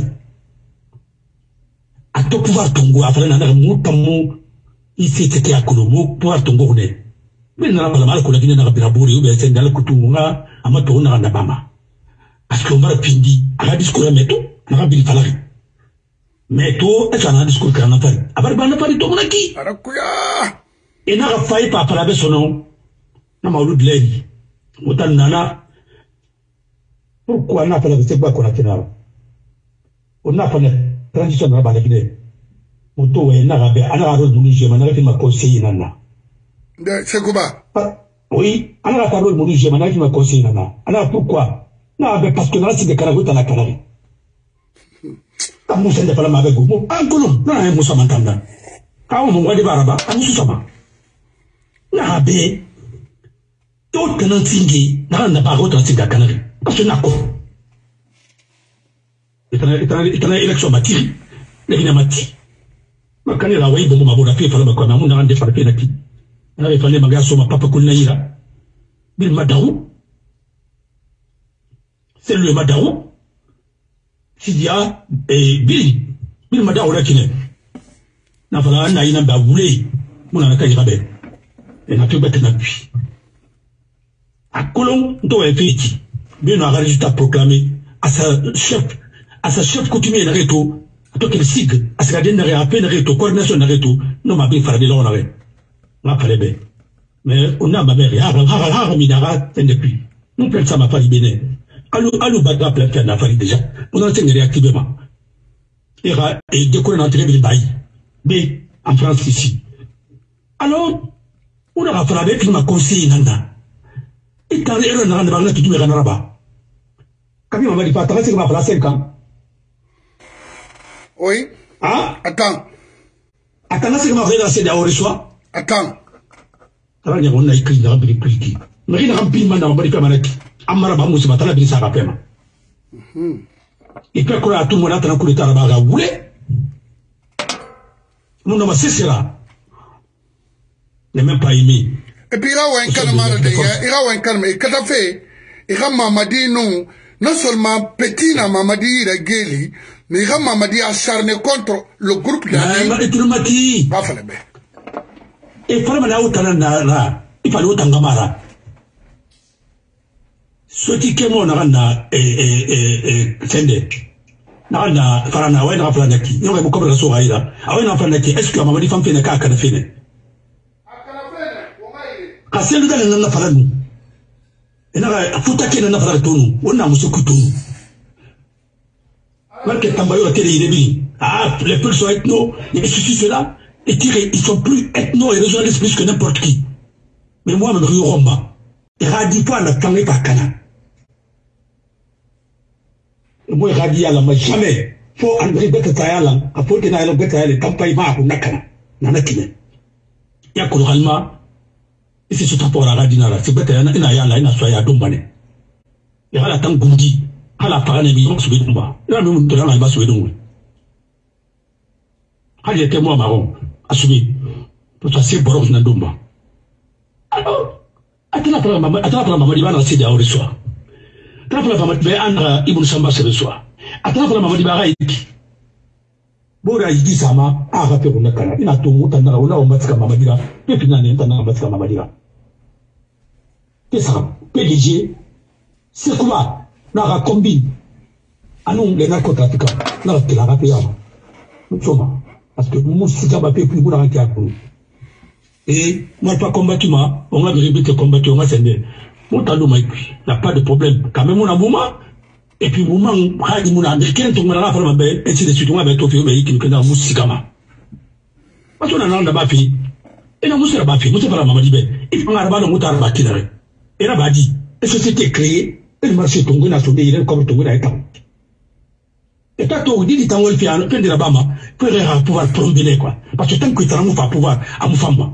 Speaker 2: À tout pouvoir tongo, après un mot, tamo, ici c'était à Kolomo, pouvoir tongo. Mais n'a pas la mal qu'on a dit dans la Birabouri, ou bien c'est dans le Koutouna, à ma tourne à Nabama. Parce qu'on va pindi, à la discours à Meto, à la Bilfalari. Meto, est-ce qu'on a un discours à Napari? À Barbana Pari Tomonaki. Et n'a pas failli par la son nom. N'a pas eu de l'aide. Autant nana. Pourquoi on n'a pas la quoi qu'on a fait là? On n'a pas la transition dans la Guinée. On doit y avoir un arrêt de mounier, on a fait ma conseiller nana.
Speaker 1: C'est quoi?
Speaker 2: Oui, on a parlé de mounier, on a fait ma conseiller nana. Alors pourquoi? Non, parce que là, c'est des caragouilles dans la Canarie. Quand vous êtes pas là avec vous, un colon, non, un moussa m'entendant. Quand on voit des barabas, un moussa m'entendant. N'abé, tout que l'on signe, n'a pas retrouvé la Canarie. Parce que n'a pas. Il y a une élection matiri, il y a une mati. Ma canne la way, bon, ma bonne fille, fallait me connaître, on a rendu par le pénati. On avait fallu ma sur ma papa Koulnaïra. Bil Madaou. C'est le Madaou. Sidia et Bil Madaou là qui n'est. N'a pas la naïna baoulé, mon anakai rabé. Et n'a plus bête n'appuie. À Colomb, doit être fait. Bien un résultat proclamé à sa chef coutumier n'arrêto, à toi qu'elle sigue, à ce gardien n'arrête à peine n'arrêto, coordination n'arrêto, non m'a bien fait de l'on arrête. On pas les baies. Mais on a ma mère, minara, t'en depuis. Nous prenons ça ma famille béné. Allô, bada, plein de la famille déjà. On a tenu réactivement. Et décorer l'entrée de bail. Mais, en France ici. Alors, on a frappé qui m'a conseillé nanda. Et quand il y a un rang qui me rend quand on va dire, c'est que ma place 5 ans.
Speaker 1: Oui.
Speaker 2: Ah?
Speaker 1: Attends.
Speaker 2: Attends, c'est que ma relation d'abord soit.
Speaker 1: Attends.
Speaker 2: Alors, il y a un écrit dans le prix. Mais il y a un piment dans le prix. Amara Bamou, c'est ma tala bin Sarapema. Et puis, quand tout le monde a un coup de Tarabaga, vous voulez? Nous n'avons pas cela. Il n'est même pas aimé.
Speaker 1: Et puis, il y a un calme, il y a un calme. Et quand on fait, il y a un mamadi, non seulement petit na mamadi, il a guéli, mais il y a un mamadi acharné contre le groupe de la
Speaker 2: et tout le mati.
Speaker 1: Pas fait le bien.
Speaker 2: Et il fallait autant il fallait autant gamara. Ce qui est mon arana et sende. Narana, farana, ouais, n'a pas naki. Il y aurait beaucoup de souraïla. Ah ouais, n'a pas naki. Est-ce que ma mamadi femme fait n'a qu'à canafine? À celle là, elle n'a pas nous. Et là, faut taquer n'a pas nous. On a monsieur Koutou. Malgré Tambayo, la télé, il est bien. Ah, les peuples sont ethno, et ceci, cela, et tirés, ils sont plus ethno et régionalistes plus que n'importe qui. Mais moi, même Rio Romba, et radie pas la tangé par Cana. Et moi, radie à la main, jamais. Faut André Betatayalan, à Paul Kenaïlo Betayal, Tampaï Ma, ou Nakana, Nanakine. Y'a Koloralma, et c'est ce rapport à Radinara, c'est Betayana, et Nayala, et Nasoya, Dombane. Et à la Tangundi, à la Paranemi, on se met Domba. Et là, nous, on a se met Domba. Il y a moi marron, assumé, pour passer Boros Nandomba. Alors, attends la maman, il va lancer des heures soir. Attends la maman, mais Andra, Ibn Samba, c'est le soir. Attends la maman, il va aller. Bora, il dit ça, ma, à rappel, on a canard. Il a tout le monde, on va se mamadira. Et puis, on va se mamadira. C'est ça, PDG, c'est quoi? Nara combine. Ah non, les narcotrafiquants, nara qui la rappelle. Nous sommes. Parce que nous, si ça va plus, nous n'avons qu'à pour nous. Et moi, pas combattu, on a vérifié combattu, on a scindé. Mon talon m'a écrit, il n'y a pas de problème. Quand même, on a un moment, et puis, moment, on a dit, on a américain, on a la femme, et si les suites, on a tout fait, qui nous a moussikama. Parce qu'on a un an fini. Et la mousse n'a pas fini, nous sommes la maman dit, il faut un arbre, on a un arbre qui n'a rien. Et là, dit, et société créée, et le marché tombe, il a sauté, il est comme tombé dans les temps. Et toi, tu dis, tu as fait un peu de la bama, pour pouvoir prombener, quoi. Parce que tant que tu as pouvoir, à mon femme.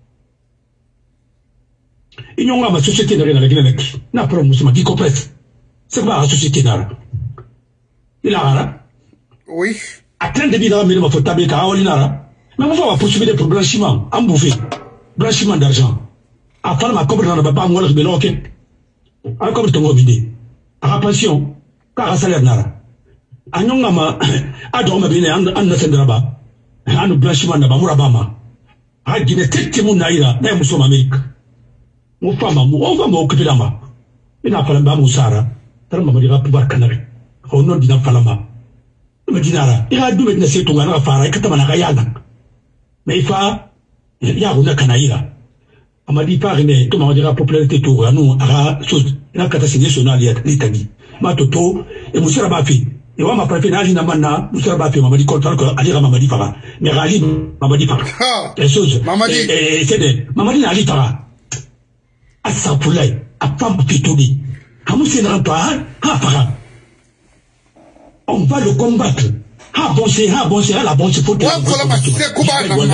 Speaker 2: Il y a une société dans la Guinée, n'a pas de qui complète. C'est pas la société d'art. Il a
Speaker 1: oui.
Speaker 2: À 30 000 mais il faut taper à Olinara. Mais on va poursuivre pour blanchiment, en bouffée. Blanchiment d'argent. À faire ma cobre dans le papa, moi, le béloque. À cobre ton mobile. À pension, car à salaire nara. À non, maman, à dormir bien, en ne s'endra à nous blanchiment d'Abamurabama. À Guinée, tête mon naïra, d'un mousson Amérique. Mon femme, on va m'occuper là-bas. Il n'a pas le Bamoussara, tant m'a dit à pouvoir canaré. Au nom d'une falama. Medinara, il a dû mettre ses tours à faire un catamanayana. Mais il y a une canaïra. On m'a dit pas, mais tout m'a dit la popularité tour à nous, à la catastrophe nationale, l'Italie. Ma toto, et Moussa Bafi. Et on m'a préféré à Namana, Moussa Bafi, m'a dit contre Alira Mamadi Fara. Mais Rali Mamadi Fara. Les choses. Mamadi. Et c'est Mamadi Ali Fara. À sa poulaille, à femme pitoni. À Moussa Nampa, à Fara. On va le combattre. Ah bon, c'est la bonne, c'est pour toi.
Speaker 1: C'est quoi,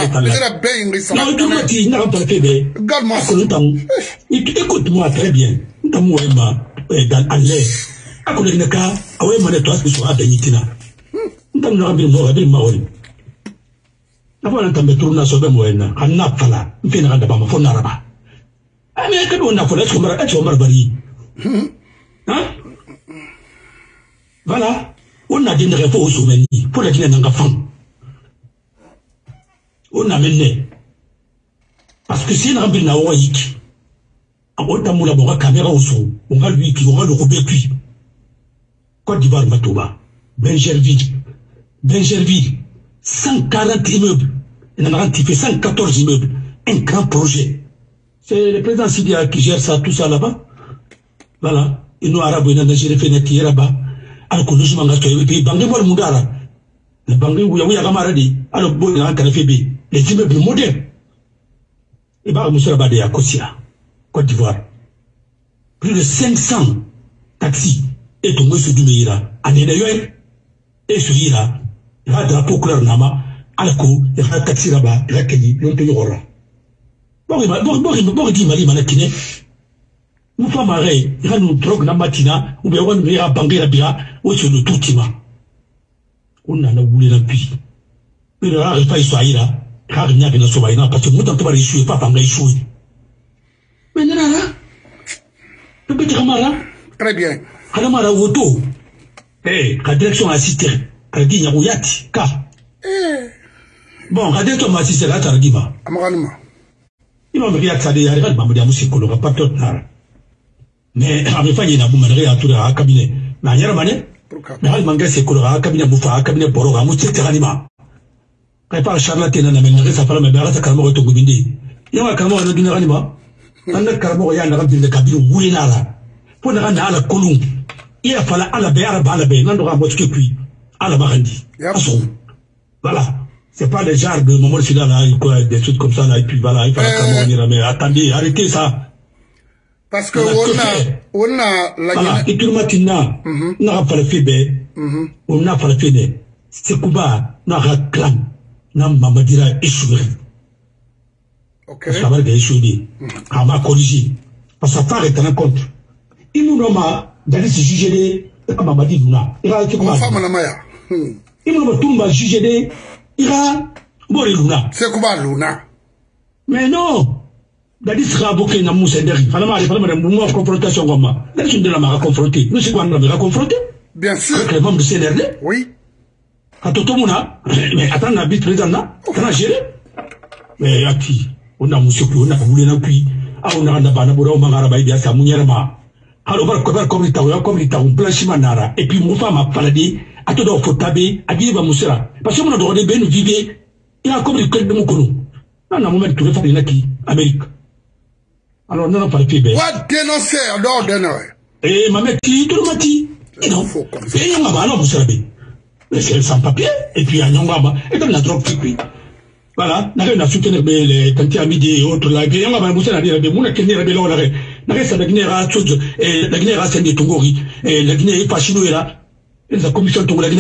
Speaker 2: écoute-moi très bien. Dans l'air. À côté de cas, à ouais, mon étoile, que soit Benitina. Dans le rabbi, mon rabbi, Maori. Avant d'entendre tourner sur le moyen, à Napala, il fait un rabat, mon fonaraba. Ah, mais quand on a fait la barbari. Hein? Voilà. On a des réfos au souvenir pour la Guinée d'Angafan. On a mené. Parce que si on a bien Hawaïk, on a moula bora caméra au son, on va lui qui aura le robé cuit. Côte d'Ivoire Matouba, Benjerville, 140 immeubles, il en a rentifé 114 immeubles, un grand projet. C'est le président Sidia qui gère ça, tout ça là-bas. Voilà. Et nous, Arabes, on a géré fenêtre là-bas. Alors que nous sommes en train de faire des banques moudara. Les banques où il y a camarades, alors bon, il y a un canapé, les immeubles modernes. Et bah, nous sommes à Kosia, Côte d'Ivoire. Plus de 500 taxis et tombés sur du Meira. À Nénéoé, et sur Ira, il y a un drapeau couleur Nama, alors qu'il y a un taxi là-bas, il y a Kenny, l'on te y aura. Bon, il dit, Marie Manakine. Nous sommes arrêtés, il y a une drogue dans la matina, ou bien on va à Bangé la Bia, ou sur le tout tima. On a voulu la pluie. Mais le rare est pas ici là, car il n'y a rien à sauver, parce que nous t'en pas échoué, pas Bangé échoué. Mais non, là, le petit Ramara.
Speaker 1: Très bien.
Speaker 2: Ramara Woto. Eh, la direction assistée, elle dit Yaouyati, car. Bon, la direction assistée là, t'as dit va.
Speaker 1: Amaranuma.
Speaker 2: Il m'a dit à ça, il y a rien de ma musique, on n'aura pas de temps. Mais avec Fanny, il a boumé à tout le cabinet. Mais il y a un mané. Mais il manque ses couleurs, cabinet bouffa, cabinet boroga, mousse, terranima. Quand il parle charlatan, il a ménagé sa femme, mais il a sa carmo au Gubindi. Il y a un carmo à l'Unanima. Un carmo, il y a un rabbi de cabine, Mouinala. Pour ne rendre à la colombe. Il a fallu à la baie, à la baie, n'en mosquée puis, à la barandi. Voilà. C'est pas le genre de moment là, des trucs comme ça, là, et puis voilà, il fallait carmo, mais attendez, arrêtez ça.
Speaker 1: Parce que on a la
Speaker 2: voilà, et tout le matin, on a fait le fébé, on a fait le fébé. C'est Kuba, on a réclamé, on a mamadira échoué.
Speaker 1: Ok.
Speaker 2: Parce qu'on va échouer. On m'a corrigé. Parce que ça fait un compte. Il nous a d'aller se juger de Mamadi Luna. Il a été comme ça. Il nous a tout jugé de. Il a Mori Luna.
Speaker 1: C'est Kuba Luna.
Speaker 2: Mais non. Dadi sera avocat na Moussa Nderi. Fallait une confrontation comme ça. Là, je ne l'ai confronté. Nous, c'est quoi, on l'a confronté?
Speaker 1: Bien sûr.
Speaker 2: Avec les membres du CNRD?
Speaker 1: Oui.
Speaker 2: À Totomouna, mais attends, on a vice-président là, on a géré. Mais à qui? On a Moussa, on a voulu un puits. Ah, on a un banabura, on a un baïbia, ça mounierma. Alors, on va couvrir comme l'État, un blanchiment nara. Et puis, mon femme a paladé, à tout dans le fotabé, à Guiva Moussera. Parce qu'on a donné bien, nous vivons, il y a comme le cœur de mon colon. On a un moment de tout le faire, qui? Amérique. Alors, non, pas le Québec.
Speaker 1: What dénoncer en dehors d'un heure?
Speaker 2: Et ma mère, qui, tout le mati. Et non. Et il y a un ballon, vous savez. Mais c'est sans papier. Et puis, il y a un yongaba. Et dans la drogue, qui voilà. N'a rien à soutenir les tantiers à midi et autres là. Et puis, il y a un ballon, vous savez, il y a un Kenya, il y a un N'a rien à la Guinée à chose. Et la Guinée à Séné Tongori. Et la Guinée est Pachino est là. La commission de la Guinée,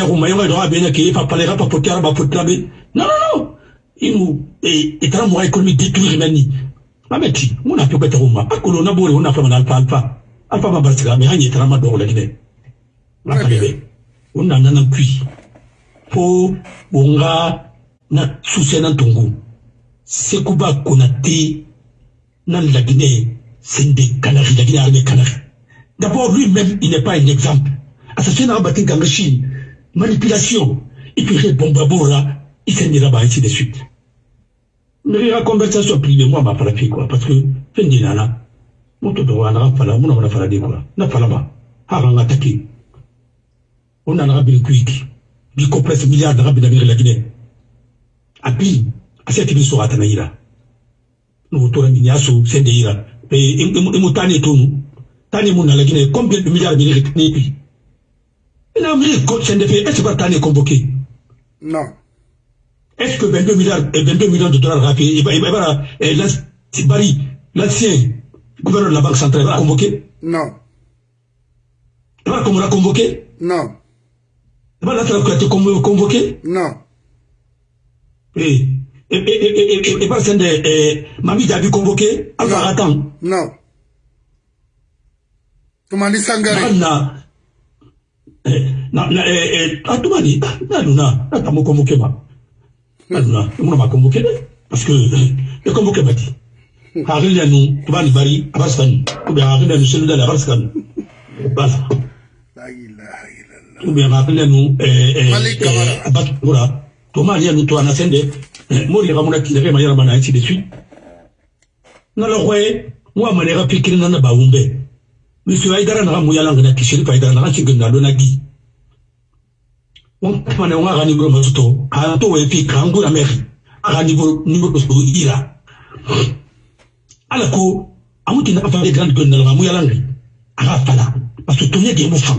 Speaker 2: non. Il nous est un moyen économique détruire Mani. Mameti, on a pu mettre au moins. On a beau, on a fait un alpha. Alpha Mabarska, mais il est un madon la Guinée. On a un puits. Po, Bonga, na Soussena Tongo. Sekouba Konate, nan la Guinée, c'est des Canaries, la Guinée armée Canaries. D'abord, lui-même, il n'est pas un exemple. Assassinat rabatté dans la Chine, manipulation, et puis Bombabora, il s'est mis là-bas, ainsi de suite. Mais la conversation privée, moi, m'a pas la fille, quoi, parce que, fin de l'année, mon tout droit, on a pas la, on a pas la dé, quoi, n'a pas là-bas, on a attaqué. On a un rabbi quick, du complexe milliard de rabbi d'Amérique de la Guinée. À Pi, à cette émission à Tanaïra. Nous, tout le miniasso, c'est d'Ira, et Moutane et tout, Tani Mouna la Guinée, combien de milliards d'Amérique n'est plus? Est-ce que Bartani est convoqué?
Speaker 1: Non.
Speaker 2: Est-ce que 22 millions de dollars rapés, l'ancien gouverneur de la Banque centrale va convoqué?
Speaker 1: Non.
Speaker 2: Comment on l'a convoqué?
Speaker 1: Non.
Speaker 2: A été convoqué?
Speaker 1: Non.
Speaker 2: Et Mamie a vu convoqué? Alpha Ratan?
Speaker 1: Non. Comment dit Sangare?
Speaker 2: Atumani, Naluna, Natamo convoqué, Naluna, on m'a convoqué, parce que le convoqué m'a dit. Arilanou, Tubani Bari, Abaskan, ou bien Arilanou, celui de la Abaskan. Voilà. Ou bien Arilanou, Abatura, Thomas Lianou, toi, Nasende, Mori Ramona qui devait m'aller à Mana, ainsi de suite. Nalaway, moi, Manera Pikirina Baumbe. Monsieur Aïdara n'a pas de qui Aïdara n'a pas de on a un niveau de Masto, à Anto et puis Kangou la mer, à un niveau de Ira. À la cour, à où tu n'as pas fait grandes gueules dans la Mouyalangue, à Rafala, parce que tout le monde est moufant.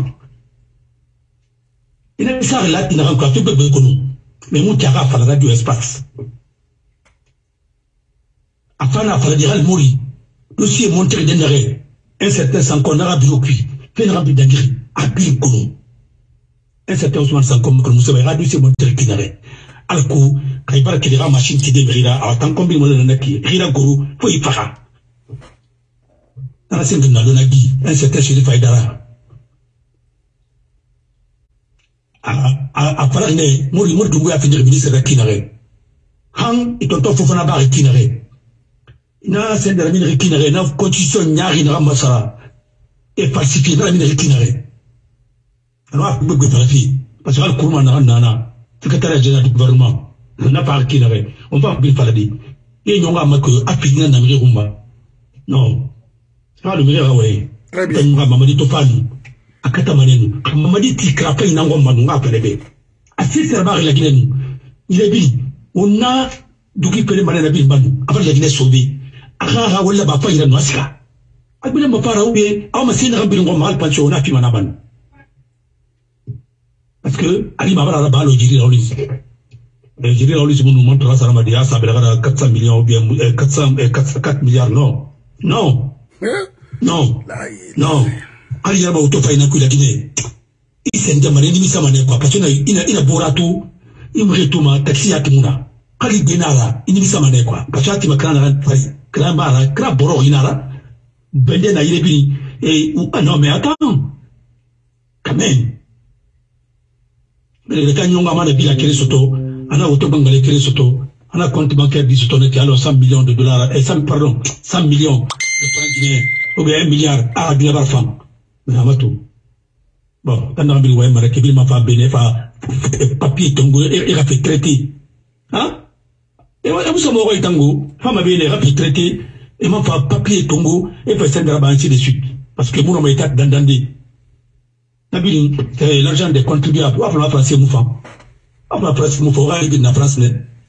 Speaker 2: Il n'a pas ça là, il n'a pas fait de connu, mais mon tiara à la radio espace. À Fana, à la dire, elle mourit. Le ciel est monté d'énergie. Un certain Sanko n'arabe au cuit, fait un rapide d'angri, à Bilkono. Un certain Ousmane Sanko, que nous savons, radio c'est mon territoire. Alco, quand il parle qu'il y a une machine qui débrira, à tant qu'on dit mon naki, Rira Guru, faut y faire. Dans la scène de Nalonaki, un certain Chérif Aïdara. À Palane, Mori Doumbouya a fini le ministre de Kinare. Han, et tonton Fofana Bar et Kinare. Na sen de la mine rekinare na constitution nyari na masara et falsifié na la mine rekinare alors beaucoup de filles parce que le courant na secrétaire général du gouvernement n'a pas rekinare on va bien faladi et nyonga mako apigna na mire rumba non c'est pas le meilleur ouais
Speaker 1: très bien
Speaker 2: mamadi topani akata manenu mamadi tikrapa ina ngomba nga pelebe asisi ba la Guinée il est bien on a duki pele manena bin banu après la Guinée sauvée aha wala ba fa ira noaska abile ma fara ube aw ma sina rabbi ngom hal pancho na fi manaban parce que ali ma bara ba lo jiri rawlis nous montre ça ramadi ya sabela 400 millions ou bien 4 milliards non ali ya ba auto fa ina ku la Guinée isende mane ni misamane kwa parce que ina boratu imretuma taxi ya kimuna kali benala ini misamane kwa parce que makana Krambara, Kraboro Inara, Benden à Irebi, et non, mais attends, quand même. Mais le Canyon Amana Bila Keresoto, Anna Autobangale Keresoto, Anna compte bancaire d'Isoto, alors 100 millions de dollars, 100 millions de francs guinéens, ou bien 1 milliard, à la femme. Mais Amato. Bon, quand on a vu, Marakebil m'a fait bénéfa, papier, tongo, et a fait traiter. Hein? Et vous savez, Tango, femme avait les rapides traités, et m'a fait papier Tongo, et fait sender à ainsi de suite. Parce que mon homme est dandandé. C'est l'argent des contribuables. Après la France, c'est moufant. Après la France, moufant, on va aller dans la France.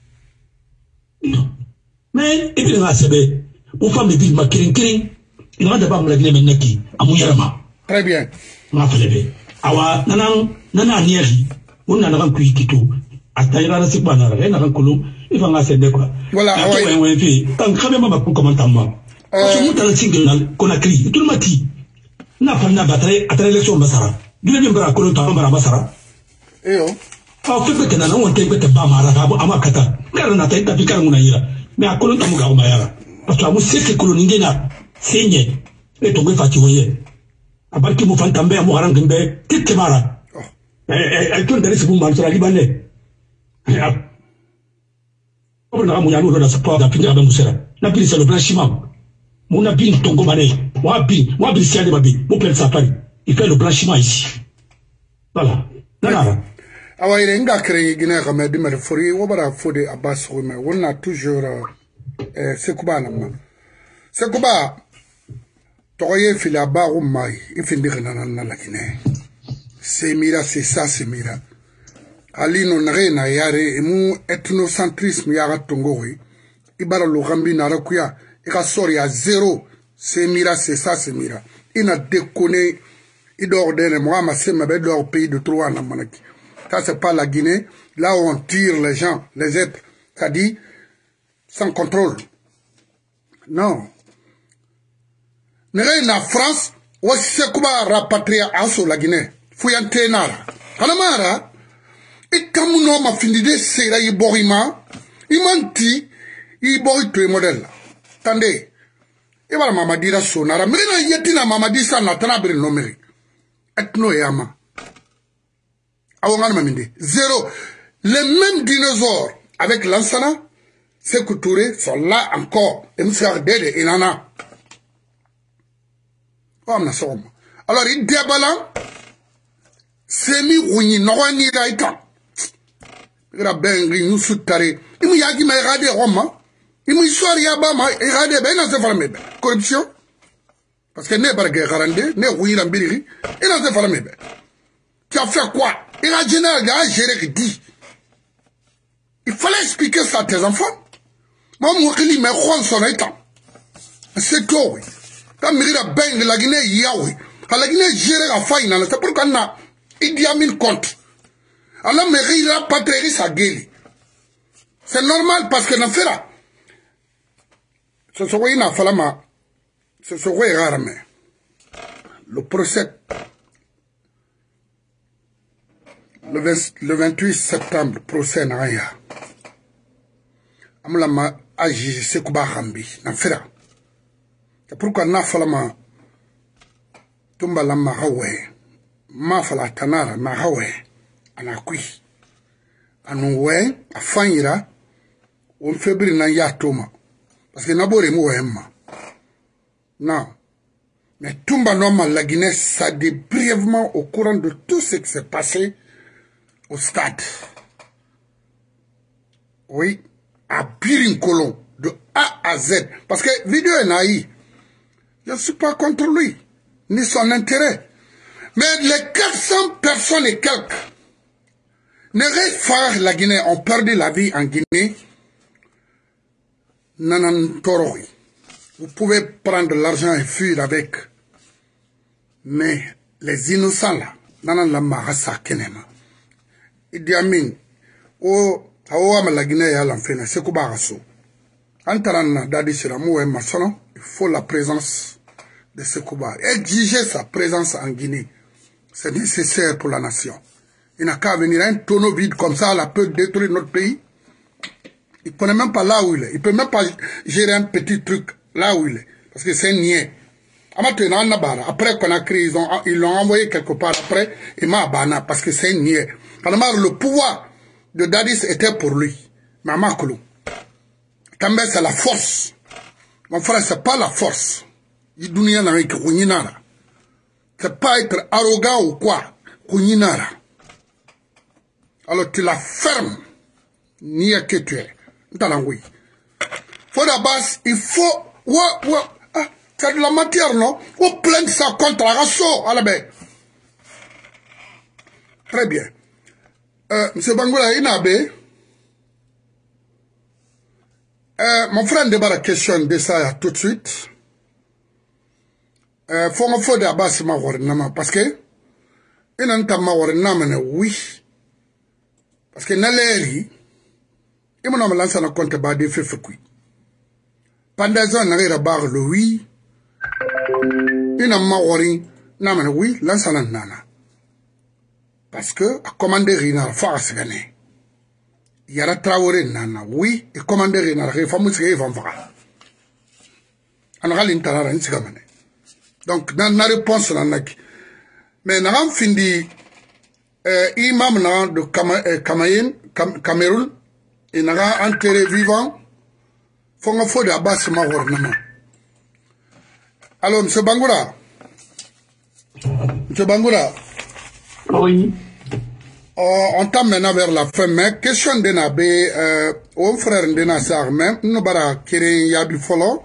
Speaker 2: Mais, et puis, on a sabé, on fait mes billes, ma kirin, il n'y a pas de la Guinée maintenant qui, à Mouyarama.
Speaker 1: Très bien.
Speaker 2: On a fait les billes. Awa, nana, nieri, on a un coup qui tout. Ataïra, c'est pas un arrêt, un colon. Il va m'ascender quoi.
Speaker 1: Voilà,
Speaker 2: oui. Tant que même ma commentaire. Parce que nous, dans le single, qu'on a crié, tout le matin, n'a pas battu à l'élection Bassara. dina bi mbara ko to mbara masara
Speaker 1: eyo
Speaker 2: a fefe kana nan wonte ko te ba mara ka ama kata ngara na ta bi kar nguna yira me akolo to muga ma yara parce que amu seke ko ningena senye e to me fati woye abarki mu fantambe amu harangimbe tikke mara ton dare sibu man sura libane on a mon yano dans sa part d'appuyer avec Moussera. La pile c'est le blanchiment. Mon abîme tongo mané. Moi bin sian de babi. Mon père s'appelle. Il fait le blanchiment ici. Voilà. Nana.
Speaker 1: Awa ile nga créé Guinée comme de me fori wobara fode Abbas Rouma. On a toujours Sekouba nama. Sekouba toye fila ba rumai. Il fait dire nana la Guinée. C'est mira c'est ça c'est mira. Alino na yare emu ethnocentrisme yara tongori ibara lo gambi na rakuya ika sori à zéro c'est mira c'est ça c'est mira il a déconné il dort de moi ma c'est ma belle leur pays de trois na manaki ça c'est pas la Guinée là où on tire les gens les êtres ça dit sans contrôle non nere na France wa Sekouba rapatria aso la Guinée fuyante nara kanamara ikamuno mafindide sera iborima imanti ibori to model tande ibara mamadira sonara mena yetina mamadisa na tanabri nomeri etno yama awongan maminde zéro les mêmes dinosaures avec Lansana Sékou Touré sont là encore et monsieur Dede inana on a somme alors il débala semi runi noani daita ira bengi nusutare imu yagi ma irade roma imu histoire ya ba ma irade be na se farme be corruption parce que ne bargue garande ne ruira mbiri ina se farme be tu as fait quoi il a général gars gérer qui dit il fallait expliquer ça à tes enfants moi mon kili me khon son état c'est tout oui quand mira bengi la Guinée yawi la Guinée gérer la faille na c'est pourquoi na Idi Amin compte. Alors, mais il a pas très sa gueule. C'est normal parce que n'a fait là. Ce serait une affaire, ce serait rare, mais le procès, le 28 septembre, procès n'a rien. Amlama agi Sekouba Hambi, n'a fait là. C'est pourquoi n'a fait là, tumba la mahawe. Ma fala tanara na hawe anakui anuwe afanyira on febri na yatoma parce que nabore mo wemma non mais tumba normal la Guinée ça dit brièvement au courant de tout ce qui s'est passé au stade oui à Birinkolon de A à Z parce que vidéo naï je ne suis pas contre lui ni son intérêt. Mais les 400 personnes et quelques frères la Guinée ont perdu la vie en Guinée. Nanan Toroi. Vous pouvez prendre l'argent et fuir avec. Mais les innocents là, Nanan la Marasa Kenema. Idi Amin. O Awama la Guinée à l'enfant, c'est Koubarasso. Antarana Dadi Siramou et Massono, il faut la présence de Sekouba. Exiger sa présence en Guinée. C'est nécessaire pour la nation. Il n'a qu'à venir un tonneau vide comme ça, là, peut détruire notre pays. Il ne connaît même pas là où il est. Il ne peut même pas gérer un petit truc là où il est. Parce que c'est un niais. Après qu'on a créé, ils l'ont envoyé quelque part après, et Mabana, parce que c'est un niais. Le pouvoir de Dadis était pour lui. Maman Koulou. Tambe, c'est la force. Mon frère, c'est pas la force. Il dunia na avec Kouninara. C'est pas être arrogant ou quoi. Kouninara. Alors tu la fermes. Ni à que tu es. Ntalangoui. Faut d'abord, il faut. C'est de la matière, non? Ou plaindre ça contre la rasso. À la baie. Très bien. Monsieur Bangoula, il n'a pas. Mon frère débat la question de ça tout de suite. Faut d'abord c'est ma warnama parce que il n'a pas ma warnama oui parce que n'aléri il m'a lancé un compte bas des faits fouillis pendant ça on arrive à barre le oui il n'a ma warni n'a oui lance un nana parce que a commandé Rina Faras gagné. Il y a Traoré nana, oui, et commandé Rina, il faut que van Faras. On a l'intérêt à Nsigamane. Donc, dans la réponse, mais nous avons fini imam de Cameroun, et nous avons enterré vivant, faut qu'on fasse de base ma. Alors, M. Bangoura. M. Bangoura.
Speaker 2: Oui.
Speaker 1: On t'a maintenant vers la fin, mais question de Nabé, au frère de Nassar, même, nous bara kéré yabi folo.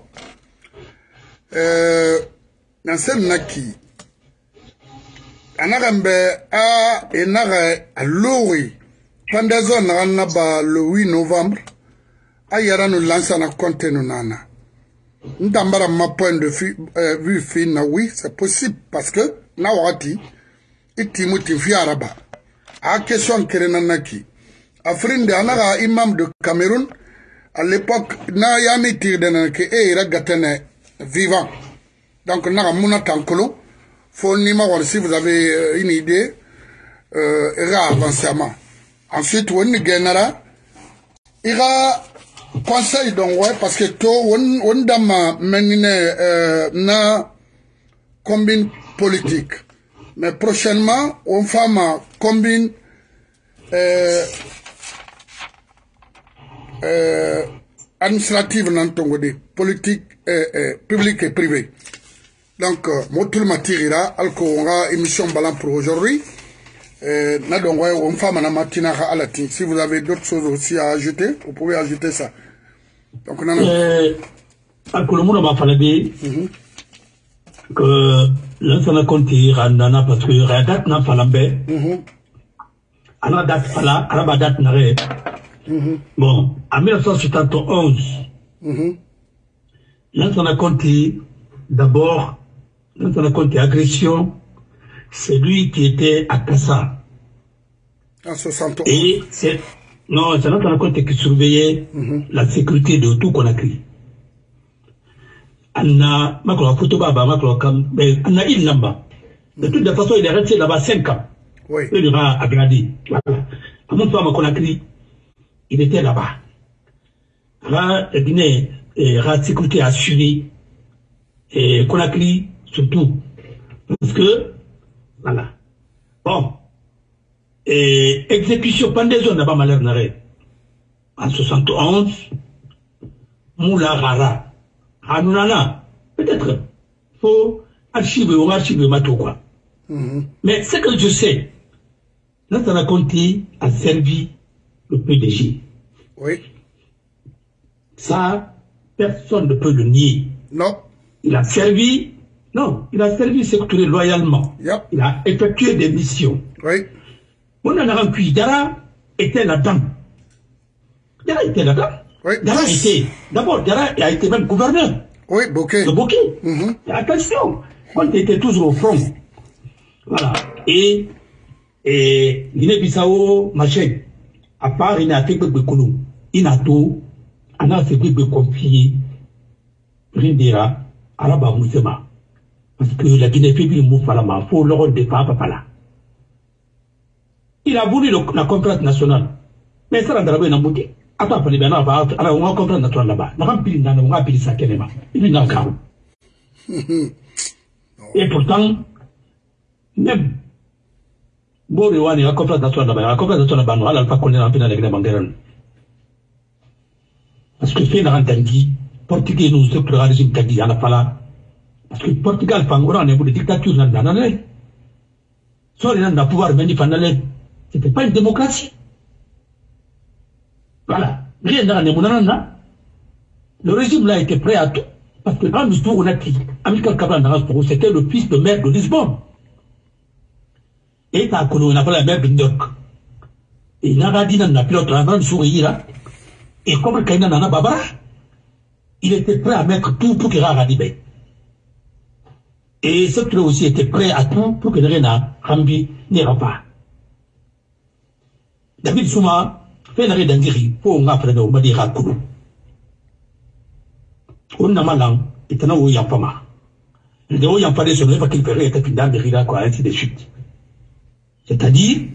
Speaker 1: Dans ce naki, anagambe a enaga a l'ori, pendant le 8 novembre, a yara nous lancer na compte nous nana. Ndambara ma point de vue fin na oui, c'est possible parce que na wati itimuti fi araba. A question kerenanaki. Afrine de anaga imam de Cameroun à l'époque na yami tir de nanake e ira gatene vivant. Donc na muna tankolo faut nima si vous avez une idée ira avancement. Ensuite on gagnera ira conseil donc ouais parce que to on dama menine na combine politique mais prochainement on femme combine administrative nantongo de politique publique et privée. Donc motul matirira alko on émission balan pour aujourd'hui. Na donc ouais on femme na matina à la tin. Si vous avez d'autres choses aussi à ajouter, vous pouvez ajouter ça. Donc on a
Speaker 2: alko le monde va falloir que l'enfant compte randana parce que radat na falambe. Ana date fala araba date nare. Bon, en 1971, l'enfant compte d'abord l'enfant compte agression. C'est lui qui était à Kassa.
Speaker 1: En 71.
Speaker 2: Et c'est notre compte qui surveillait la sécurité de tout Conakry. Anna, Makro Foutobaba, Makro Kam, Anna Il Namba. De toute façon, il est resté là-bas 5 ans.
Speaker 1: Oui.
Speaker 2: Il ira à Gradi. Voilà. À mon tour, à Conakry, il était là-bas. La Guinée, la sécurité assurée. Et Conakry, surtout. Parce que, voilà. Bon. Et exécution pendaison d'abord malheur n'arrête. En 71, Moula Rara. Hanounana. Peut-être. Faut archiver Mato quoi. Mais ce que je sais, Lansana Conté a servi le PDG.
Speaker 1: Oui.
Speaker 2: Ça, personne ne peut le nier.
Speaker 1: Non.
Speaker 2: Il a servi. Non, il a servi secteur loyalement.
Speaker 1: Yep.
Speaker 2: Il a effectué des missions.
Speaker 1: Oui.
Speaker 2: On a rencontré Dara était là-dedans. Dara était là-dedans.
Speaker 1: Oui.
Speaker 2: Dara était. D'abord, Dara a été même gouverneur.
Speaker 1: Oui, Bokeh.
Speaker 2: De Bokeh. Attention, on était toujours au front. Voilà. Et Guinée-Bissau, machin, à part, il n'a fait que de Koulou. Il n'a tout. On a fait de confier Rindira, Araba Moussema. Parce que la Guinée fait bien Moufalama, il faut leur défendre Papa. Il a voulu la conférence nationale. Mais ça, on a bien embouti. Attends, on va conférence nationale là-bas. On va piller ça, Kéléma. Il est encore. Et pourtant, même, bon, il y a la conférence nationale là-bas. La conférence nationale là-bas, on va pas connaître un peu dans les Guinée-Bangueran. Parce que fait dans Tanguy, Portugais nous se prend régime Tanguy, on n'a pas là. Parce que Portugal, on est pour des dictatures dans l'année. Soit on a pouvoir venir pendant l'année. C'était pas une démocratie. Voilà. Rien dans l'année. Le régime là était prêt à tout. Parce que dans l'histoire, on a dit, Amilcar Cabral, c'était le fils de maire de Lisbonne. Et t'as connu, on appelle la maire de New York. Et il a dit dans la pilote, la grande souris là. Et comme Kaina Nana Baba, il était prêt à mettre tout pour qu'il radibé. Et ce qui aussi était prêt à tout pour que Rena Rambi n'ira pas. David Souma fait l'arrêt d'Angiri pour un après de Madira Koulou. On n'a malang, et t'en as où Yampama. Le déo Yampade sur le fait qu'il ferait être une dame de Rira, quoi, ainsi de suite. C'est-à-dire,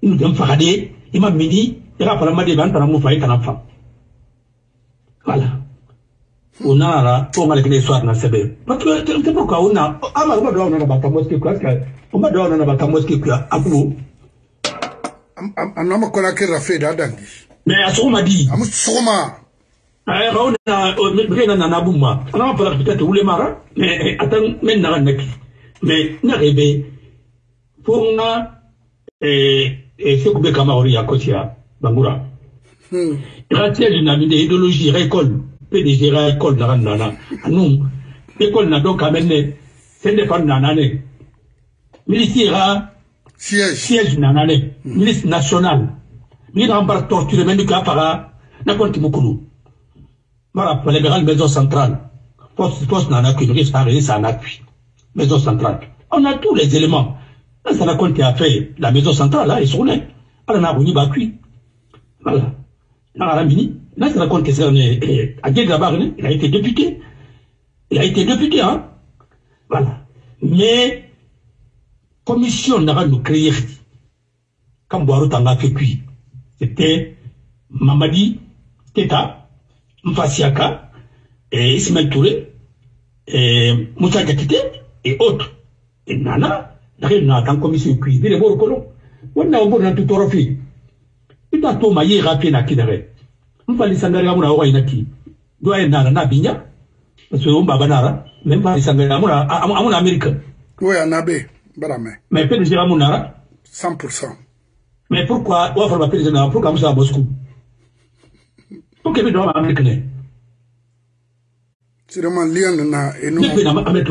Speaker 2: il nous donne faradé, il m'a midi, il a parlé de vente à la mouffaï qu'un enfant. Voilà. On a là, on a les soirs dans le CB. Parce que c'est pourquoi on a, on a battu mosquée, on va donner un battu mosquée à vous.
Speaker 1: Un homme qu'on a qui a fait d'Adandi.
Speaker 2: Mais à ce qu'on m'a dit.
Speaker 1: À Moussoma.
Speaker 2: On a peut-être où les marins, mais attends, mais n'a rien mais n'arrivez pour na et ce que Kamari à Kotia, Bangura. Ratia d'une idéologie récolte, PDG récolte dans Nana. Nous, l'école n'a donc amené, c'est des femmes nanané. Militaire, siège nanané, ministre national. Ministre en part torturé, même du Kapara, n'a pas beaucoup. Voilà, pour les grandes maisons centrales. Poste nana qui risque d'arriver, ça en appui. Maison centrale. On a tous les éléments. Là, ça n'a compté à faire la maison centrale, là, ils sont nés. Alors, on a réuni Bakui. Voilà. Là, ça n'a compté à Guégabarne, il a été député. Il a été député, hein. Voilà. Mais, commission n'a nous créer. Quand Boireau Tanga fait cuit, c'était Mamadi Teta, Mfassiaka, et Ismaël Touré, et Moussa Gatite, et autres. Et Nana, rien n'a tant commission cuit. Il est beau colon. On a un bon dans tout orphi. Il a tout maillé rapide à Kidare. On va les sangrer à Moura Inaki. Doit être Nana Bigna, parce que on Babanara, même pas les sangrer à mon Américain.
Speaker 1: Oui, un abbé, Baramé.
Speaker 2: Mais peut dire à Mounara
Speaker 1: 100%.
Speaker 2: Mais pourquoi on va faire des gens pour comme ça à Moscou? Pourquoi il doit Américain?
Speaker 1: C'est vraiment lien et nous.
Speaker 2: Mais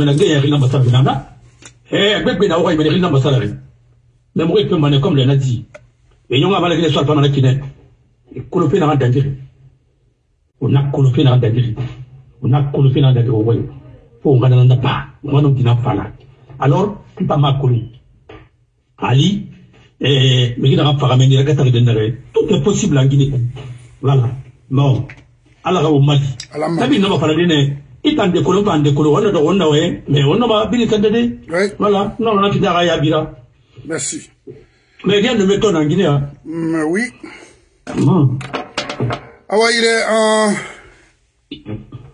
Speaker 2: moi, je peux comme le Nazi. Et on a mal les soirs pendant la Guinée. Colopé dans la danger. On a colopé dans la danger. On a colopé dans la danger. Pour on n'a pas. On n'a pas là. Alors, tu pas ma colline. Ali, mais il n'a pas ramené la gâterie de tout est possible en Guinée. Voilà. Non. Alors, au Mali. La vie n'a pas parlé. Il t'en décolle, on a mais on n'a pas bien entendu. Voilà, non, on a fini à Yabira.
Speaker 1: Merci.
Speaker 2: Mais rien ne m'étonne en Guinée.
Speaker 1: Oui. Ah ouais, il est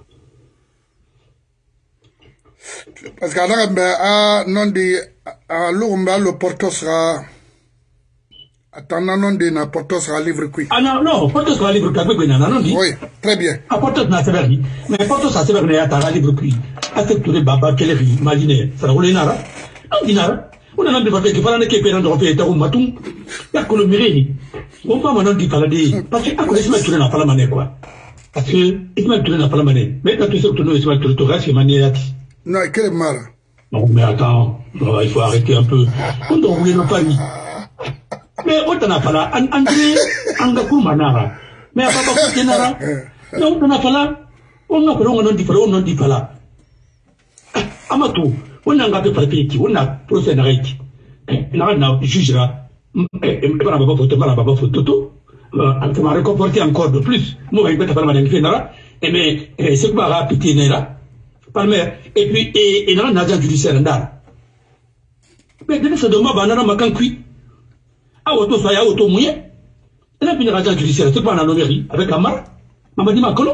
Speaker 1: parce qu'à non dit à l'Oumba, le porto sera. Attendant, non dit, le porto sera libre qui. Ah
Speaker 2: non, non, le porto sera libre qui.
Speaker 1: Oui, très bien.
Speaker 2: Le porto n'a pas servi. Mais le porto ça servi à ta libre qui. À ce que les babas, quelle est imaginez. Ça roule nara. Non, dinara. On a demandé que pendant que les gens ont fait un matou, il y a que le mérite. On va maintenant dire parce que après, il n'a pas la manée, quoi. Parce que, il n'a pas la manée. Mais quand tu sais que tu n'as pas la manée,
Speaker 1: non, quel est mal?
Speaker 2: Non, mais attends, il faut arrêter un peu. On doit rouler nos familles. Mais on n'en a pas là. André, Angakou Manara. Mais à Papa Kenara. Non, on n'en a pas là. On n'en dit pas là. Amatou, on n'a pas de papier, on a procès d'arrêt. On a jugera. Et on n'a pas photo. On m'a récomporté encore de plus. Moi, je vais pas mal faire. Et mais, c'est quoi la pitié là? Et puis, et dans l'agent judiciaire, mais dès que ça demande, on a un cuit. Ah, auto, ça y a auto mouillé. Et là, puis, l'agent judiciaire, c'est pas un anomalie avec Amar. Maman dit, ma colon.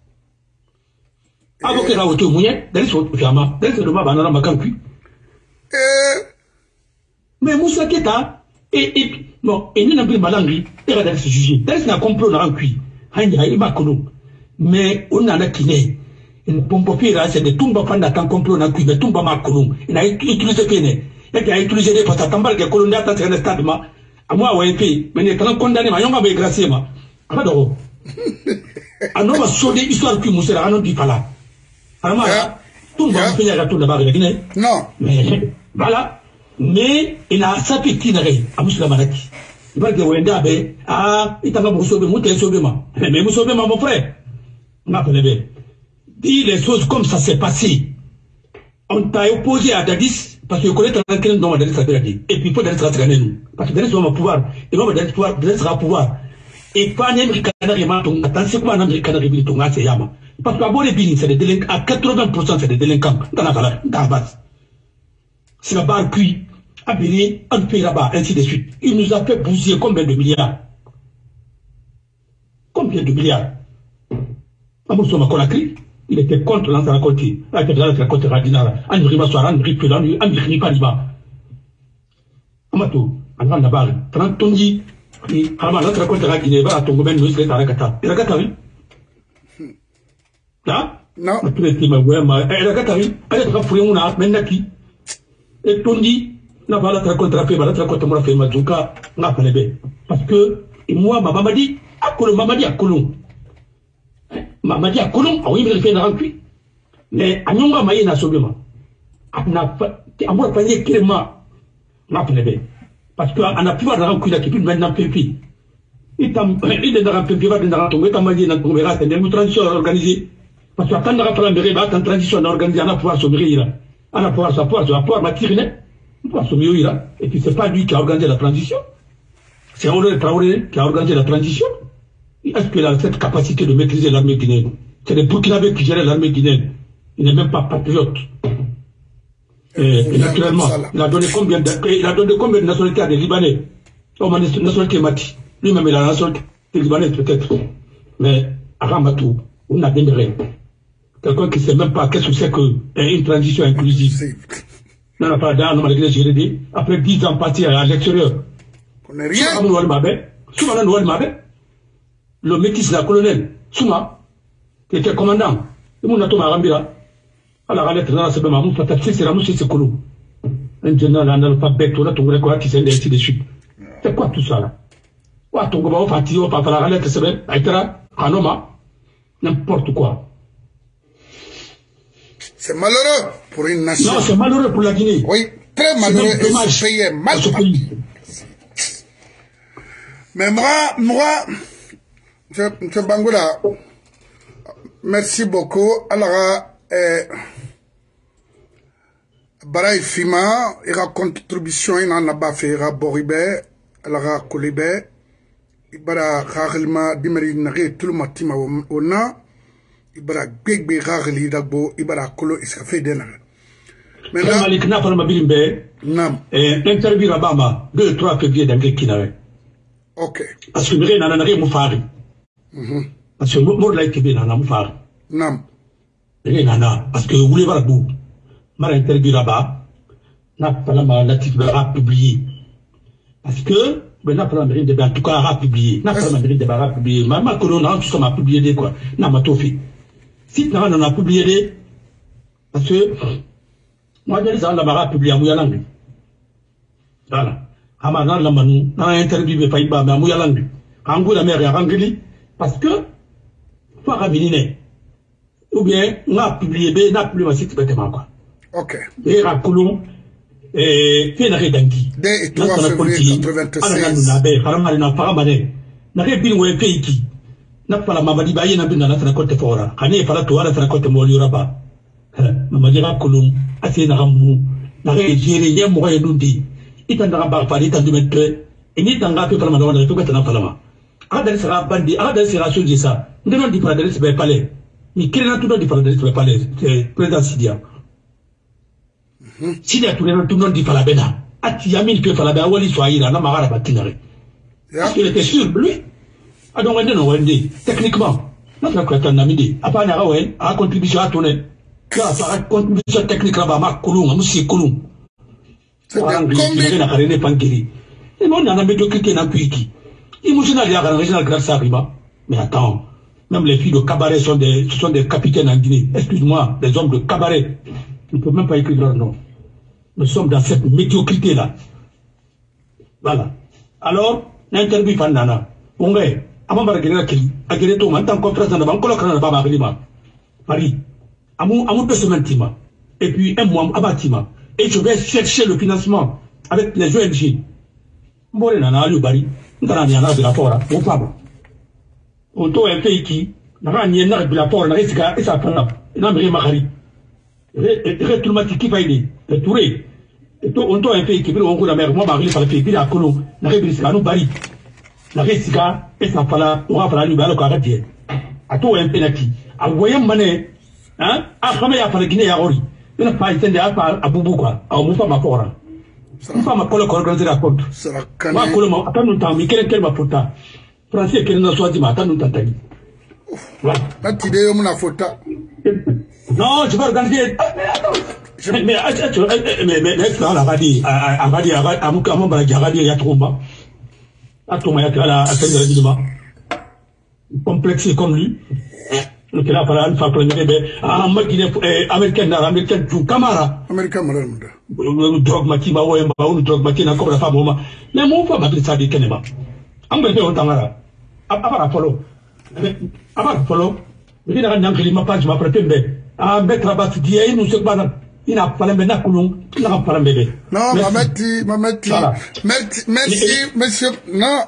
Speaker 2: Avocat la auto mouillé, d'aller sur le fiamma. Dès que ça demande, on a un cuit. Mais Moussa Keta, et bon, et nous n'avons plus malangri, et on a se juger. Dès que ça complot, on a un cuit. Hanya, il m'a colon. Mais on a kiné. Une pompe pire, c'est de tomber pendant qu'un complot n'a pu, mais tombe ma colon. Il a utilisé Péné. Il a utilisé des postes à tambar, des colons d'attente à un stade, à moi, ouais, mais il est condamné, mais il m'a gracié, ma. Alors, on va sauver l'histoire qui mousse la dit pas là. Alors, tout le monde peut y aller à tout d'abord,
Speaker 1: non.
Speaker 2: Mais, voilà. Mais, il a sa petite à Moussa Manaki. Il va dire, il t'a pas sauvé, moi, t'es sauvé, ma. Mais vous sauvez, mon frère. Ma connaît dire les choses comme ça s'est passé. On t'a opposé à Dadis parce que connaît tranquille dans Dadis Dadis. Et puis il faut Dadis rattraper nous. Parce que Dadis va pouvoir. Et va Dadis sera pouvoir. Et pas un Américain qui attends, c'est quoi un Américain qui est c'est Yama. Parce qu'à Bolivie, c'est des délinquants, à 80% c'est des délinquants dans la base. C'est la barre cuit. Abiri, un pays là-bas, ainsi de suite. Il nous a fait bousiller combien de milliards? Combien de milliards? Amousso Makonakri, il était contre l'Antarakoti. Il était contre l'Antarakoti Radinara. Anurima Soara, Anuripula, Anuripanipa Riba. Amato, Anran Nabar, Trantongi, Arma l'Antarakoti Radineva, Tongomen, Nuis, Tarakata. Il a gâté. Là? Non. Il a gâté. Elle est frappée, on a Menaki. Et Tondi, n'a pas la contre-fait, la contre-fait, Mazuka, n'a pas les. Parce que, moi, ma maman dit, Mamadi à Colomb. Mamadi à Colomb, oui, mais il fait un rancui. Mais à Nyonga Maïe n'a souvent. À moi, pas dire clairement, n'a pas les. Parce qu'on a pu voir un rancui là qui peut maintenant pépi. Il est dans un pépi, va dans un tombe, il est dans un tombe, il est dans une transition organisée. Parce qu'à tant d'arrêter la mairie, il y a une transition organisée, on a pouvoir se mourir. On a pouvoir s'appuyer, on va pouvoir m'attirer, on va pouvoir se mourir. Et puis, c'est pas lui qui a organisé la transition. C'est Honoré Traoré qui a organisé la transition. Est-ce qu'il a cette capacité de maîtriser l'armée guinéenne? C'est les Burkinabés qui gèrent l'armée guinéenne. Il n'est même pas patriote. Et naturellement, il a donné combien de nationalités à des Libanais? Oh, ma nationalité Mati. Lui-même, il a la nationalité libanaise peut-être. Mais à Ramatou, on a démarré. Quelqu'un qui ne sait même pas qu'est-ce que c'est qu'une transition inclusive. Non, non, pas dans le après 10 ans partis à l'extérieur.
Speaker 1: On n'est rien.
Speaker 2: Le métis, la colonel, Souma, qui était commandant, et mon atome à Rambira, à la ralette, dans la semaine, mon fatafé, c'est la mousse, c'est colon. Un général, un alphabet, on a ton record qui s'est ainsi de suite. C'est quoi tout ça là? Ouah, ton goba, fatio, papa, la ralette, c'est bien, etc. Anoma, n'importe quoi.
Speaker 1: C'est malheureux pour une nation.
Speaker 2: Non, c'est malheureux pour la Guinée.
Speaker 1: Oui, très malheureux. Et ce pays est mal. Mais moi, M. Bangoula, merci beaucoup. Alors, Baraï Fima, il y a contribution, il y a pas fait, il y a Boribé, il y a Kolibé, il y a Rarelma, Dimeri, tout le matin, on a, il y a Gbegbe, Rareli, Dagbo, il y a Kolo, il s'est fait des nains.
Speaker 2: Maintenant, Malik n'a pas le Mabilimbe, l'interview à Bama, 2-3 février dans Kinawe.
Speaker 1: Ok.
Speaker 2: Parce que rien n'en a rien moufari. Parce que moi, là, il y a un moufari.
Speaker 1: Non.
Speaker 2: Rien n'en a. Parce que vous voulez voir vous. Ma interview là-bas, n'a pas la titre publié. Parce que, n'a pas la mairie de en tout cas, publié. N'a pas la mairie de publié. Ma colonne, tout ça m'a publié des quoi. N'a pas tout fait. Si tu n'en as publié des, parce que, moi, je dis ça, on l'a publié à Mouyalangue. Voilà. Amana la manu, na interview be fayba ma mu yalandu. Angu la mère rangeli parce que faut raminer. Ou bien n'a publié be n'a plus ma site bêtement quoi.
Speaker 1: OK.
Speaker 2: Et rakulum fait na redangi.
Speaker 1: Dès 3 février 96.
Speaker 2: Na be faramari na faramane. Na rebin we peiki. Na pala mamadi baye na binda na tra côté fora. Kani pala to ala tra côté mo yoraba. Mamadi rakulum ati na ramu. Na re jere yem mo yedundi. Itan da ba pali tan dumetre ini tanga pe palama da to betana palama ada sera bandi ada sera soji sa ndeno di paradise be palais ni kirena tout di paradise be palais c'est président Sidia tout le tout di pala bena ati yamin ke pala ba wali soira na magara batinare il était sûr lui a donc wende techniquement notre question namidi apa na rawen a contribution à tourner ka sa contribution technique là ba ma kulunga musi kulunga. C'est la pankiri. Et moi, on a médiocrité dans Kuiki. Émotionnel, il y a un régional grâce à Riba. Mais attends, même les filles de cabaret sont des capitaines en Guinée. Excuse-moi, des hommes de cabaret. Je ne peux même pas écrire leur nom. Nous sommes dans cette médiocrité-là. Voilà. Alors, l'interview Fandana. On est, avant de regarder à Guéreto, en tant que conférence dans le banque, on a pas Paris. Amou Pessementima. Et puis, un mois, Abatima. Et je vais chercher le financement avec les ONG. Mbore na na bari, ndana ni ana bila fora, mon femme. On to un pays qui n'a ni na bila fora, na risika et ça prend. Na mri makari. Tout le monde qui va aider, le touré. Et to on to un pays qui veut on ko la mer, moi mari par le pays la kolo, na risika no bari. Na risika et ça fala, on va fala ni balo ka ratie. Ato un penalty. A voyant mané, hein? A fama ya fala Guinée ya ori. Il n'a pas été à Boubou quoi, à Moufa Mafora. Fama kolo organiser la compte. Ma kolo ma atanu ta mi kelen ma pota. Français kelen na soiti ma atanu ta tani. Voilà.
Speaker 1: La tide yo muna fota.
Speaker 2: Non, je vais organiser. Mais la radi amuka ba jaradi ya tromba. Atoma ya kala atendre rapidement. Complexe comme lui. Donc là par une fois premier américain tout camara.
Speaker 1: Américain madame.
Speaker 2: Drug matima wo emba unu drug makina ko la femme ma. Mais mon femme a ça dit kenema. Ambe te otangara. Abara follow. Mais il a un ma page ma prétembe. Ah mettre rabat die nous se bana. Il a pas na kulung, il a pas bébé.
Speaker 1: Non, Mameti. Merci, monsieur. Non,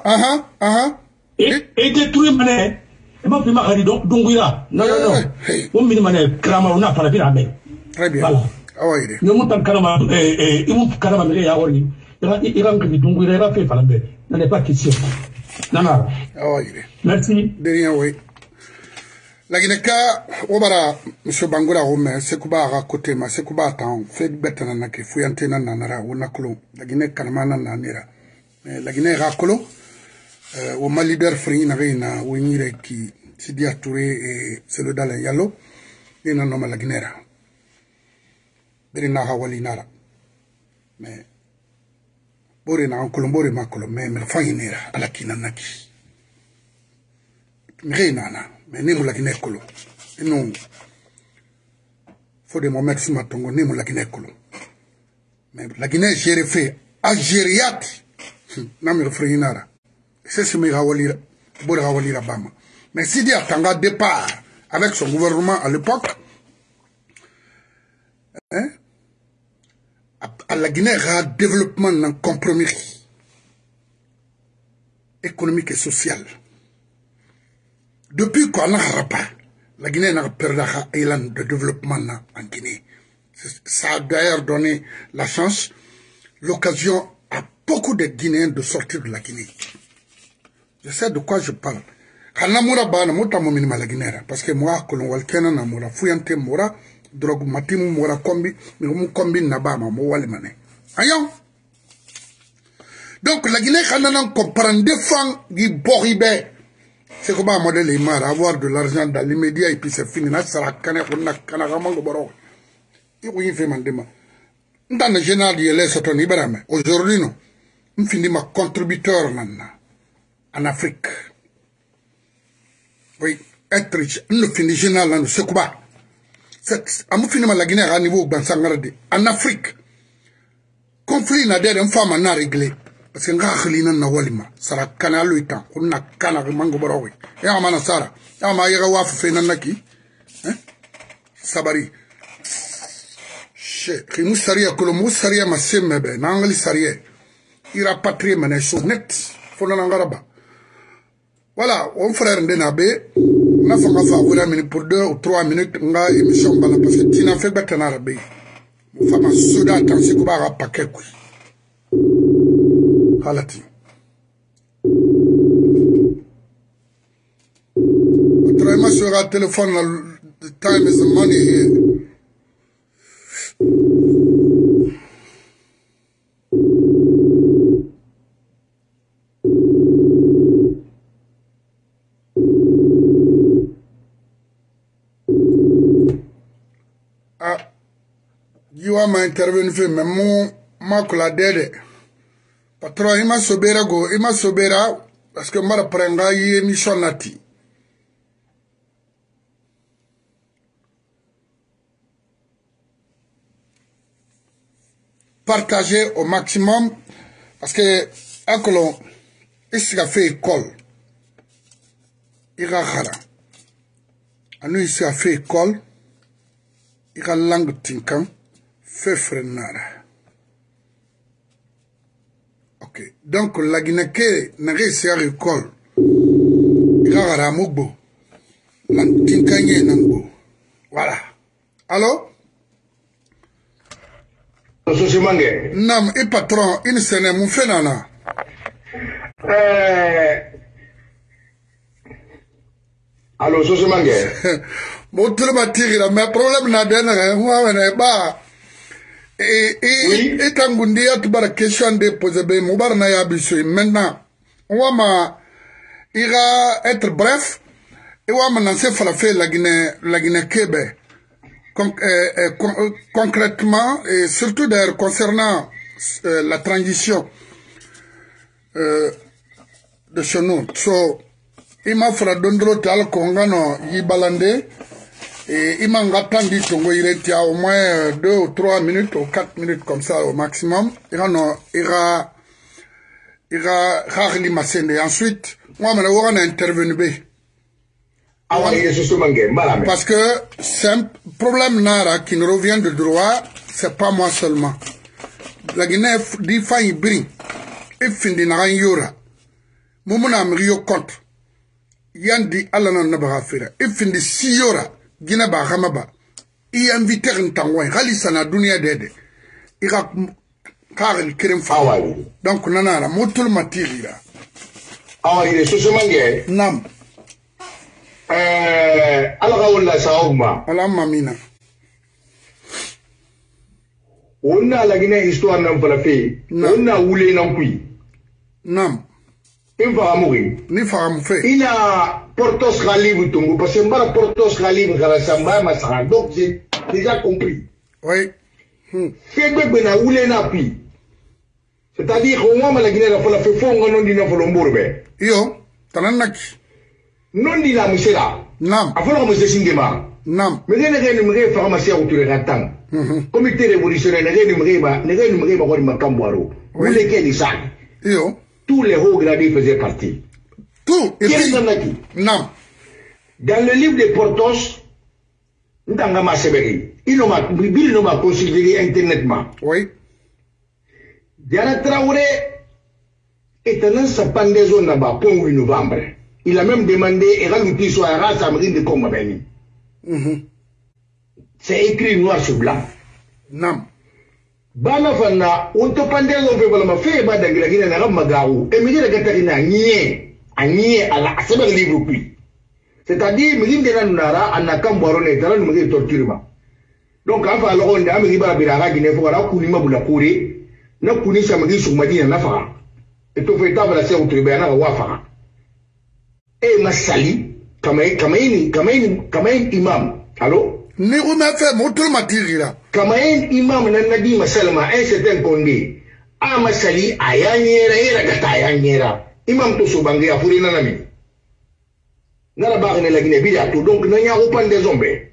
Speaker 1: Et
Speaker 2: détruire mané. Et ma prima ari donguira. Non. On mini mané krama on a pas la bien mais.
Speaker 1: Très bien.
Speaker 2: Voilà.
Speaker 1: Ah ouais.
Speaker 2: Nous montons karama il karama mais ya wori. Il a que donguira il a fait pas bébé. N'en est pas question. Non. Ah
Speaker 1: ouais.
Speaker 2: Merci.
Speaker 1: De rien oui. La Guinée-Ka, Obara, monsieur Bangola Rome, Sekuba à côté, ma Sekuba Town, fait Betana qui fouillantena nanara, ou Nakolo, la Guinée-Kanamana nanera. La Guinée-Rakolo, au ma leader Frina Reina, ou Nire qui s'y dit à Touré et c'est le Dalin Yalo, et non la Guinée-Ra. Berina Hawalinara. Mais, Borena en Colombore Macolo, mais Fainera, à la Kinanaki. Reina. Mais ni la Guinée Colo. Et non, faut des moments sur ma tongue, ni la Guinée Colo. Mais la Guinée, j'ai fait Algériat. Nam le freinara. C'est ce que je Bama. Mais si dit à Tanga départ avec son gouvernement à l'époque, à la Guinée, il y a un développement d'un compromis économique et social. Depuis qu'on n'a pas, la Guinée n'a pas perdu l'élan de développement en Guinée. Ça a d'ailleurs donné la chance, l'occasion à beaucoup de Guinéens de sortir de la Guinée. Je sais de quoi je parle. Parce que moi, quand on voit namura, fuyante mora, drogue matimu mora kombi, kombi nabama, mo walemane. Ayon. Donc la Guinée, quand on comprend des femmes qui boribent. C'est comme un modèle Imar, avoir de l'argent dans l'immédiat et puis c'est fini. Là, ça va canner, on a canaraman de boro. Il faut y faire mandema. Dans le général, il y a les satans ibérame. Aujourd'hui, non. On finit ma contributeur en Afrique. Oui, être riche. On finit général, c'est quoi? On finit la Guinée à niveau Bansangarade. En Afrique, conflit n'a d'air une femme à régler. Parce que nga khlina na walima sara kana luitan kunna kana mango borowi ya mana sara ya ma yega wafu fena naki sabari she khimu saria kolomu saria masemmebe na angali saria ira patrie mena so net fona ngaraba voilà on frère ndenabe na fanga fa wala minute pour 2 ou 3 minutes nga émission bala parce que tina fait betana rabe mo fama soda tansi ko ba paquet ko Halati. Travaille sur un téléphone, the time is the money here. Ah, you are my intervention, mais mon la dede. Patron, il m'a sobera parce que m'a prenga y émission nati. Partager au maximum parce que akolon ici a fait école. Il a khara. Anu ici a fait école. Il a langue tinkan fait frenara. Ok. Donc, la Guinée n'a réussi à l'école. Il a ramogbo. L'antinkanye nango. Voilà. Allô? Nam, et patron, il s'en est mon phénomène.
Speaker 3: Allô, Sosemangue.
Speaker 1: Mon tout le matin, mais problème n'a pas. Et Tangundi a tout la question de poser Moubarna Yabisu. Maintenant, on va être bref. Et on va lancer la Guinée Québec. Concrètement, et surtout d'ailleurs concernant la transition de chez nous. So, il m'a fait dondro tal kongano yibalande et il m'a attendu tongo il était au moins 2 ou 3 minutes ou 4 minutes comme ça au maximum. Il ira masende. Ensuite, moi on a intervenu. Parce que c'est un problème nara qui nous revient de droit, c'est pas moi seulement. La Guinée dit faille brin, et fin de naran yora. Moumona mrio contre. Yandi alana nabara fera. Et fin de si yora, Guinée ba ramaba. I invité un tangouin, ralisana dunia dede. Ira karel kerem fa. Donc nanara, motul matiri.
Speaker 3: Ah, il est sur ce mangue.
Speaker 1: Nam.
Speaker 3: Alagawla Saouma.
Speaker 1: Alama mina.
Speaker 3: On a la Guinée histoire n'a pas la fait. On a oulé non plus.
Speaker 1: Nam.
Speaker 3: Il va mourir.
Speaker 1: Ni femme fait.
Speaker 3: Il a Portos Khalib Tongo. Parce que pas Portos Khalib Galasamba Massara. Donc j'ai déjà compris.
Speaker 1: Oui.
Speaker 3: Fait que na oulé n'a plus. C'est-à-dire au moins la Guinée a fait fond non dina folombourbe.
Speaker 1: Yo, tananaki.
Speaker 3: Non di la musela.
Speaker 1: Nam.
Speaker 3: Afolo mo singema.
Speaker 1: Nam.
Speaker 3: Mais ne mre pharmacie ou tu le ratan. Comité révolutionnaire ne mre ba ko ma kambwaro. Ou les qui ça.
Speaker 1: Yo.
Speaker 3: Tous les hauts gradés faisaient partie.
Speaker 1: Tout. Et puis Nam.
Speaker 3: Dans le livre de Portos, ndanga ma seberi. Il no ma considéré internetement.
Speaker 1: Oui.
Speaker 3: Diana Traoré est un sapandézo naba pour 8 novembre. Il a même demandé et rajouté sur la race américaine de Congo. C'est écrit noir sur blanc.
Speaker 1: Nam.
Speaker 3: Bana fana, on te pendait on fait voilà ma fait ba d'anglais qui n'a pas magaou. Et me dit la Catarina nié, à la c'est le livre puis. C'est-à-dire me dit que nara anakam borone dans le me torture. Donc enfin alors on a me dit ba bila Guinée faut la kunima bula kure. Na kunisa me dit sur Madina na fa. Et to fait table la c'est au tribunal na wa fa. Et Massali, Kamain imam. Allô?
Speaker 1: Ni où m'a fait mon tour matériel.
Speaker 3: Kamain imam Nadi Massalma, un certain Condé. Ah Massali, Ayaniera, Gatayaniera. Imam Tosobangi, a fourri Nanami. Narabar ne la Guinée Bidato, donc n'a pas des zombies.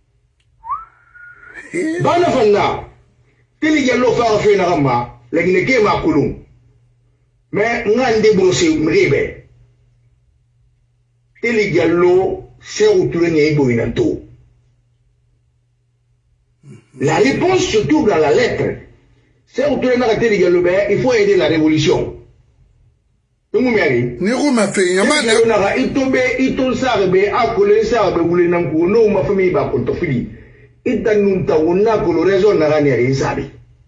Speaker 3: Banafana, Télégallo fait Narama, la Guinée Kema Koulou. Mais n'a débrossé Mribe. Les gallo, c'est retourné Boinanto. La réponse se trouve dans la lettre. C'est retourné dans les gallo, il faut aider la révolution. Vous m'avez dit?
Speaker 1: Niro m'a fait,
Speaker 3: il tombe, il tombe, sarbe, a collé, sarbe, voulait n'en couper, non, ma famille va contre fili. Il t'a nous ta, on a que le raison n'a rien à saber.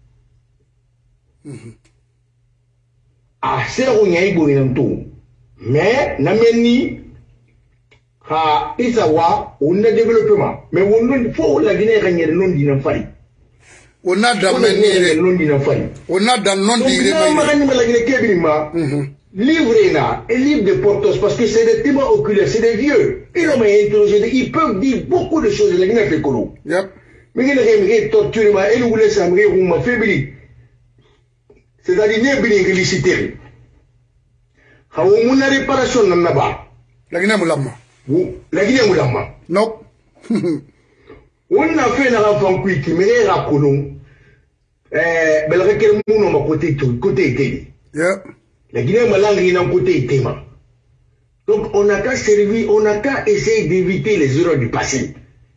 Speaker 3: Ah, c'est retourné Boinanto. Mais, n'a meni, ha isawa on a développement mais on faut la Guinée gagner non dina fari
Speaker 1: on a dans
Speaker 3: non dina fari
Speaker 1: on a dans non dina
Speaker 3: la Guinée kebima livre na et livre de Portos parce que c'est des témoins oculaires c'est des vieux ils peuvent dire beaucoup de choses la Guinée fait colo
Speaker 1: yep
Speaker 3: mais il torture ma et nous laisse amri ou ma faibli c'est-à-dire ne bien réliciter ha on a réparation na ba
Speaker 1: la Guinée mulama
Speaker 3: la Guinée Moulama.
Speaker 1: Non.
Speaker 3: On a fait un enfant qui me raconte. Belrekel Mouno m'a côté été. La Guinée Malang est en côté été. Donc on n'a qu'à servir, on n'a qu'à essayer d'éviter les erreurs du passé.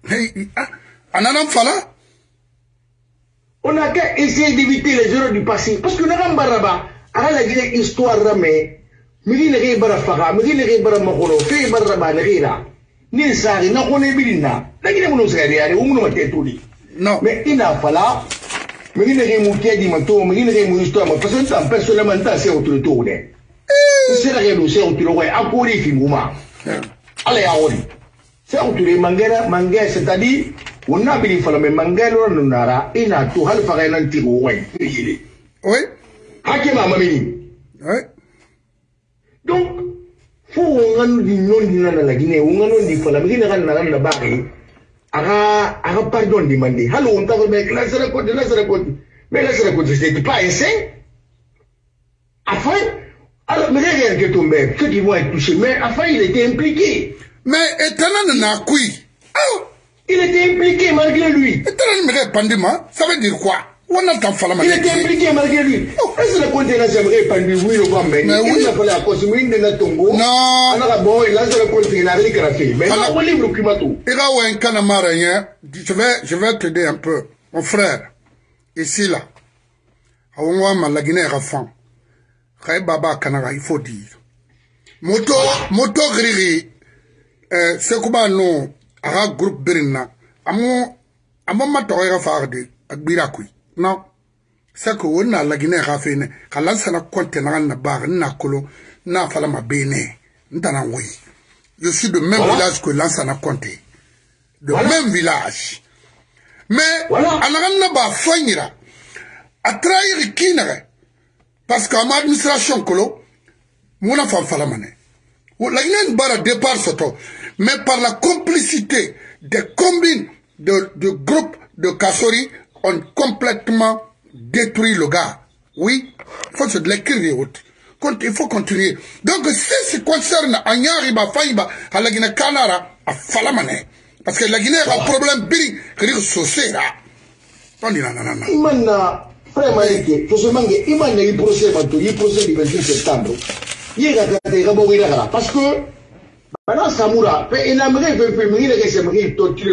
Speaker 3: On n'a qu'à essayer d'éviter les erreurs du passé. Parce que nous avons la Guinée histoire ramée. Migi ne bara faga migi ne bara makoro fe bara ba ne gira ni sari na kone bilina na gine muno sari yare umuno matetuli
Speaker 1: non
Speaker 3: mais ina fala migi ne mu kedi mato migi ne mu histoire ma parce que personnellement c'est autour de ne c'est la gelo c'est autour ouais akori fi muma allez à ori c'est autour de mangera c'est-à-dire on a bien fait le mangalo nara et n'a tout hal faire un tiro ouais.
Speaker 1: Oui.
Speaker 3: Hakema mamini.
Speaker 1: Oui.
Speaker 3: Donc faut on a dit non dina na la Guinée, on a non dit faut la Guinée na bari. Aga pardon demandé. Hallo on t'a fait la sera côté. Mais la sera côté c'était pas un saint. Enfin, alors mais rien que tomber, ceux qui vont être touchés, mais enfin il était impliqué.
Speaker 1: Mais étonnant n'a qui.
Speaker 3: Il était impliqué malgré lui.
Speaker 1: Ça veut dire quoi?
Speaker 3: Il était impliqué malgré lui. Est-ce que le conteneur s'aimerait répandu? Oui, le grand mais il a fallu à cause de la Tongo.
Speaker 1: Non.
Speaker 3: On a bon, il a le conteneur avec la fille. Mais on livre le climato.
Speaker 1: Je vais t'aider un peu. Mon frère, ici là, la Guinée est femme. Baba Kanara, il faut dire. Moto Griri, c'est comment nous, à groupe Berina, à mon matoya farde, à Birakui. Non. C'est que on a la Guinée rafine, qu'à l'ansana contenant na bar, na colo, na falama bene, n'tana oui. Je suis de même village que l'ansana compté. De même village. Mais, à la naba fagnira, à trahir kinere, parce qu'à ma administration colo, mon enfant falamane. La Guinée bara départ soto, mais par la complicité des combines de groupes de Kassori, ont complètement détruit le gars. Oui, il faut se l'écrire autres. Il faut continuer. Donc, si ce qui concerne Anyariba, Faïba, à la Guinée Canara, à Falamane, parce que la Guinée a un problème biri, que dit saucé là. On dit non.
Speaker 3: Imana, frère Maliki, faut se manger, Imana, il procède du 28 septembre. Il y a des rabots parce que, maintenant, Samoura, il a mené, il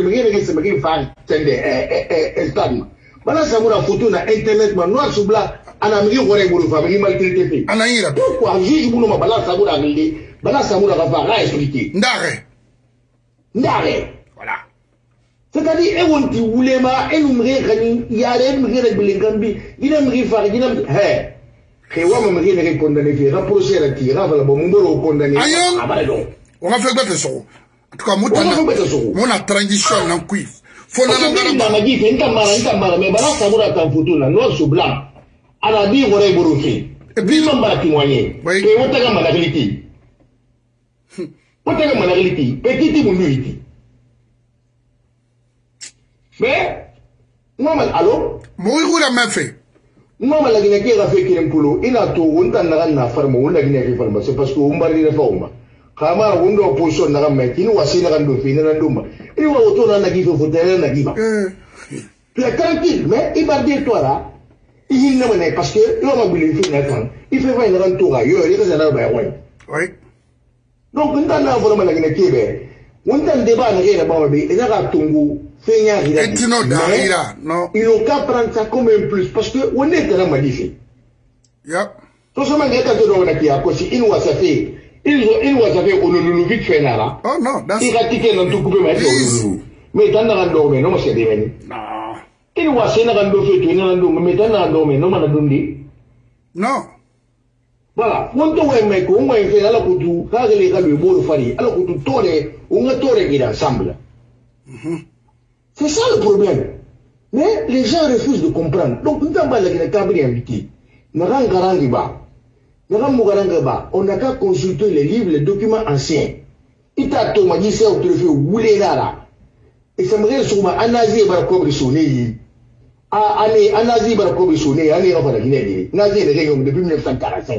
Speaker 3: maintenant, Samoura, photo na internet, noir sur blanc, en Amérique, on a une famille maltraitée. Pourquoi, juge, vous n'avez pas Samoura, Bala Samoura va expliquer. Ndare.
Speaker 1: Voilà.
Speaker 3: C'est-à-dire, on dit, vous voulez ma, et nous me régalez, il y a un régalé, il a me faire, il a me faire. Et on m'a dit, condamné, rapprocher la tire, la bombe, condamné.
Speaker 1: On a fait quoi de ça? En tout cas, mon a transition en cuivre. Faut
Speaker 3: mais balance Samoura ta photo là, noir sur blanc. Arabi, on aurait borofé. Et puis, on va témoigner. Et on t'a gagné la réalité. On t'a gagné la réalité. Petit monuité. Mais, moi, allô?
Speaker 1: Moi, il a même fait.
Speaker 3: Moi, la Guinée qui a fait qu'il polo, il a tout, on t'a n'a farme, on a Guinée qui farme. C'est parce qu'on va dire réforme. Kama wundo opposition na kama kini wasina kando fina na ndumba ili wa otona na kifo fotela na giba puis tranquille mais il va dire toi là il n'a pas parce que il va bouler fina kan il fait va na toga yo il ka na ba ouais
Speaker 1: oui
Speaker 3: donc on t'a na vraiment la Guinée kebe on t'a débat na kera ba be ina ka tungu fenya gira
Speaker 1: etino daira non
Speaker 3: il faut pas prendre ça comme un plus parce que on est dans la modifié
Speaker 1: yep
Speaker 3: to sama ngeka to do na kia ko si inu wasafi il va faire au vite fait là.
Speaker 1: Oh non,
Speaker 3: il a tiqué dans tout coupé mais dans la dormir non c'est devenu.
Speaker 1: Non.
Speaker 3: Il va se na rando fait tu na rando mais dans la dormir non mana dundi.
Speaker 1: Non.
Speaker 3: Voilà, on doit aimer qu'on va faire la coutu, car les gars le beau fari, alors que tout tore, on va tore qui ensemble. C'est ça le problème. Mais les gens refusent de comprendre. Donc nous avons la cabri invité. Nous avons garanti bas. On n'a qu'à consulter les livres, les documents anciens. Il t'a tout dit ça au téléphone, où les là. Et ça me reste sur ma anazi et barakob sonné. Anazi barakob sonné, année en la Guinée. Nazi est réunion depuis 1945.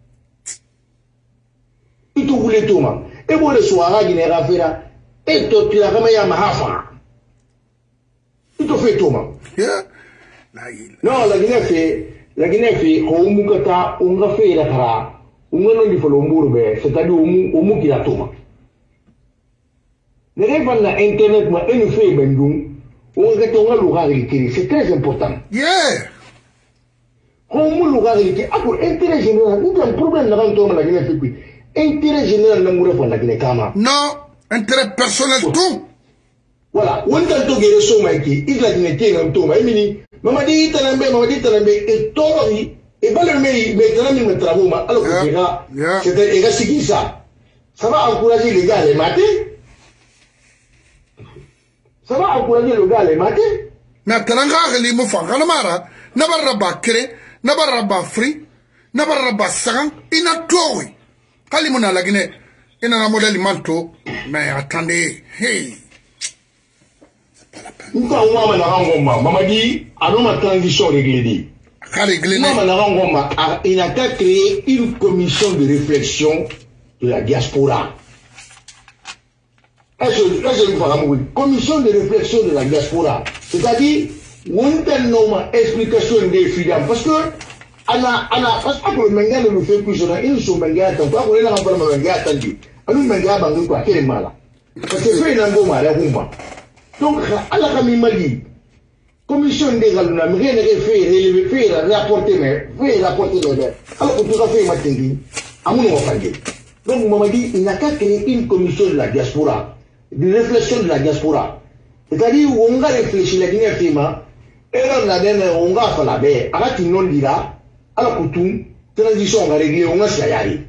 Speaker 3: Il tout voulait tout, man. Et bon, le soir, à Guinée, Rafera, et toi, tu l'as ramené à Mahafa. Il te fait tout, man. Non, la Guinée fait. La Guinée fait, on mukata, on a fait la cara, on a non di folombourbe, c'est-à-dire on mouki la toma. Ne rêve na internet, ma une fait bendung, on a l'oralité, c'est très important.
Speaker 1: Yeah!
Speaker 3: On mou l'oralité, ah pour intérêt général, nous avons un problème dans le la Guinée fait. Intérêt général, n'a mouru pour la Guinée Kama.
Speaker 1: Non, intérêt personnel tout.
Speaker 3: Voilà, on t'a tout guéri son maïki, il a Guinée qui est un toma, Emily. Maman dit talambe et tori et pas le mais talambe me travaux alors que c'était et c'est ça va encourager les gars à les mater ça va encourager le gars à les mater.
Speaker 1: Mais Tananga, les mots Fangamara, Nabaraba Kere, Nabaraba Free, Nabaraba Sagan, Inatori. Kalimuna la Guinée, il y a un modèle manteau, mais attendez, hey.
Speaker 3: Nous avons Mamadi, alors ma transition réglée. Il n'a qu'à créer une commission de réflexion de la diaspora. Commission de réflexion de la diaspora. C'est-à-dire, on a une explication des freedoms. Parce que, parce que le Menga ne nous fait plus sur il sont Menga attendus. On est là pour le Menga attendu. Alors, Menga bangu quoi, quel est mal. Parce que c'est un bon mal, donc, à la Mali, commission des alumni, rien n'est fait, rapporter, mais fait rapporter l'ordre. Alors, pour tout à fait, Matingi, à mon enfant. Donc, Mamadi, il n'a qu'à créer une commission de la diaspora, de réflexion de la diaspora. C'est-à-dire, où on va réfléchir, la Guinée Fima, et là, on a dit, on va faire la baie, à la Tinon dira, à la Koutou, transition, on va régler, on va s'y aller.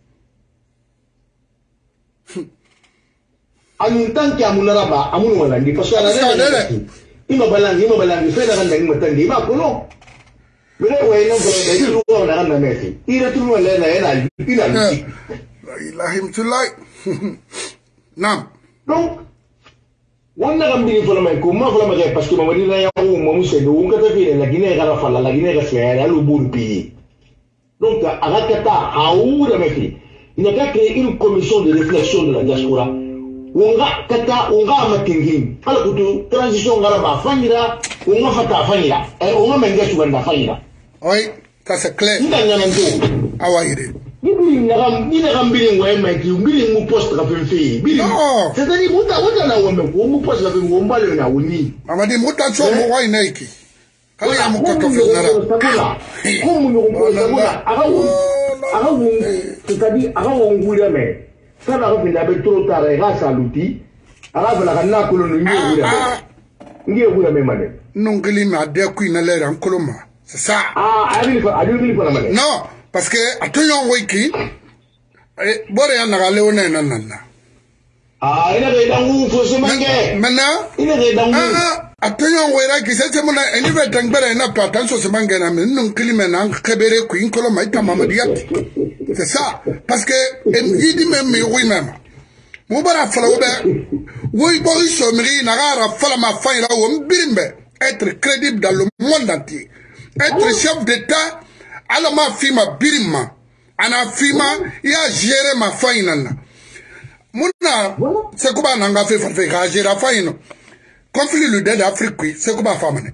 Speaker 3: En tant qu'Amunaraba, Amunwalandi, parce que il m'a balangué, fait la randonnée, il m'a tendu, il m'a collé. Mais là, on a un mec. Il a trouvé il a lu.
Speaker 1: Il a him to like. Non.
Speaker 3: Donc, on a ramené pour le mec, comment vous l'avez parce que Mamadi n'a pas eu mon monsieur, on a fait la Guinée à la fin, la Guinée à faire, à l'au bout du pays. Donc, à la Kata, à où le mec, il n'a qu'à créer une commission de réflexion de la diaspora. On va matingi alors que transition garaba fanira on va fata fanira on va menga subanda fanira
Speaker 1: oui ça c'est clair awaire
Speaker 3: ni na mbili ngwe meki mbili mu poste ka fenfi mbili c'est-à-dire muta na wembe ko mu poste ka fenfi ngomba le na woni
Speaker 1: amadi muta cho mo wa inaiki kala ya mukoto fenara
Speaker 3: ko mu ngomba sabula aga c'est-à-dire aga ngula me ça va revenir avec trop tard grâce à l'outil. Alors, la rana colonie, il y a eu la même année.
Speaker 1: Non, que l'île m'a dit qu'il n'allait en Colomba. C'est ça. Non, parce que, attention, wiki, Boréan a léoné, nanana.
Speaker 3: Ah, il avait dans vous, faut se manquer.
Speaker 1: Maintenant,
Speaker 3: il avait dans vous.
Speaker 1: Attention, wera, qui s'est mon anniversaire d'Angber n'a pas attention, ce mangana, mais non, qu'il mène en Kébéré, Queen Colomba, Mamadiat. C'est ça. Parce que, il dit même, oui, même. Moubara Falaoube, oui, Boris Omri, Nagara, Falama Faïra, ou Mbimbe, être crédible dans le monde entier. Être chef d'État, alors ma fille m'a birima. Ana fima, il a géré ma faïna. Mouna, c'est quoi n'a fait faire gérer la faïna. Conflit le dé d'Afrique, c'est quoi femme.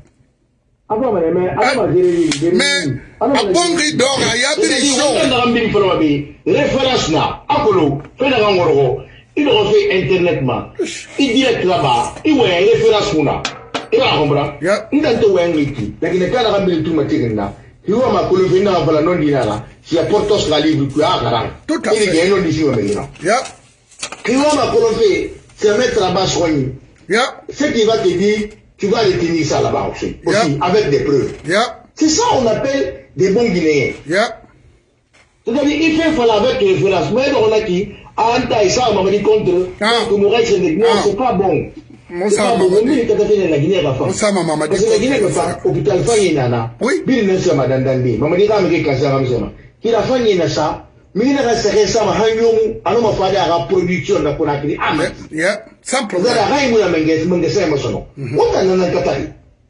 Speaker 1: Mais, à bon ridor, il y a des choses.
Speaker 3: Référence là, Apollo, fait la rangoro, il refait internet, il direct là-bas, il voit référence là. Il va comprendre. Il a tout un wiki. La Guinée a ramené tout matin là. Il va ma colonie à la non dinara. Si à Portos la livre que à Garan. Tout à fait. Il est non d'ici au Ménina. Il va ma colonie se mettre là-bas soigné. Ce qui va te dire, tu vas retenir ça là-bas aussi. Avec des preuves. C'est ça qu'on appelle des bons Guinéens. C'est-à-dire, il fait faire avec référence. Mais on a qui, à Anta et ça, on m'a dit contre, que Mourad c'est pas bon. C'est pas bon. On dit que la Guinée va faire. Parce que la Guinée va faire, hôpital Fanyinana. Oui. Bill Nelson Madandandi. Maman dit qu'Amérique Kazaramzema. Qu'il a fait ça. Mais il a serré ça, Hanyom, à l'homme à la production de Konakri. Ah, mais. Sans problème. Vous avez un Raïmouna Menges, Mengessin, on a un Katari.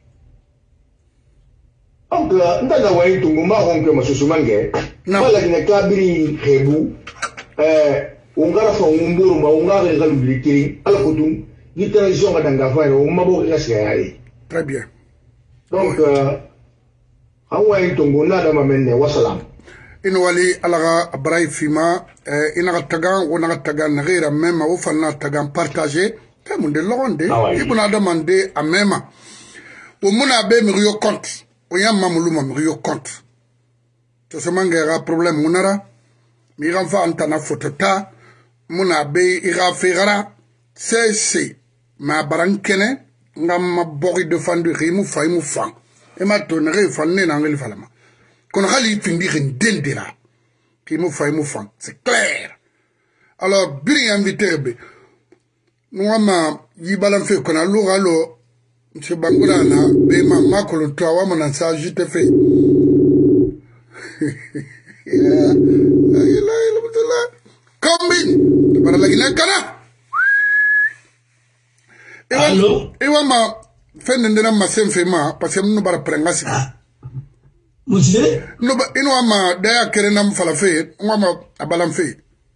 Speaker 3: Donc, on a un Tungumaron que M. Soumangue. Voilà qu'il n'y a biri Hebou. On va faire un bourg, on va résoudre à la Koutou. Il transition à Dangafa, on m'a beau rester.
Speaker 1: Très bien.
Speaker 3: Donc, on va un Tunguna dans ma mène, wassalam.
Speaker 1: Inwali alaga abrai fima inaga tagan wonaga tagan ngira mema ufana tagan partager tamunde londe ibuna demande a mema o muna be mi rio compte o yamma muluma mi rio compte to se mangera problème munara mi ranfa antana fotota muna be ira fegara c'est ma barankene ngam bori de fandu rimu faimu fan e ma tonere fanne na ngel falama qu'on a les finir une dendera qui me fait moufant, c'est clair. Alors, bien invité, nous avons Yibalam fait qu'on a l'ouralo. M. Bangoulana, Bema, Makolo, Tawa, Manasa, je te fais. Combine. Para la Guinée, Kana.
Speaker 2: Allô?
Speaker 1: Ewa ma, fendendena ma senfema, parce que nous bara prengasi.
Speaker 2: Monsieur?
Speaker 1: No ba ino ma daya kerenam falafe, ngama abalamfe.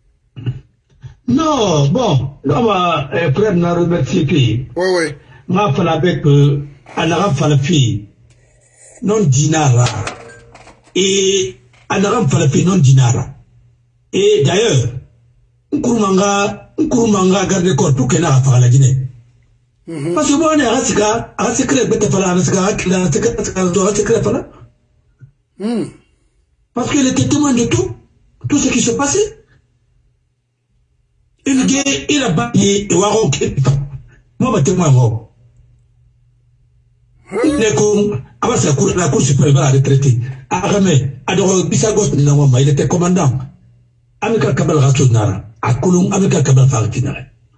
Speaker 2: Non, bon, là va frère na remercier qui.
Speaker 1: Ouais.
Speaker 2: Ma falabe que anara falafi non dinara et anara falafi non dinara. Et d'ailleurs, Nkurumanga garde corps tout qu'elle a fait la Guinée. Parce que bon, on est à secret, parce qu'il était témoin de tout ce qui se passait. Il a battu et Waro moi, je témoin. Il est comme, avant la Cour suprême à retraité. Aramé, Adoro Bissagos, il était commandant. Amical Kabal Ratunara, à Kouloum, Amical Kabal Fartinara.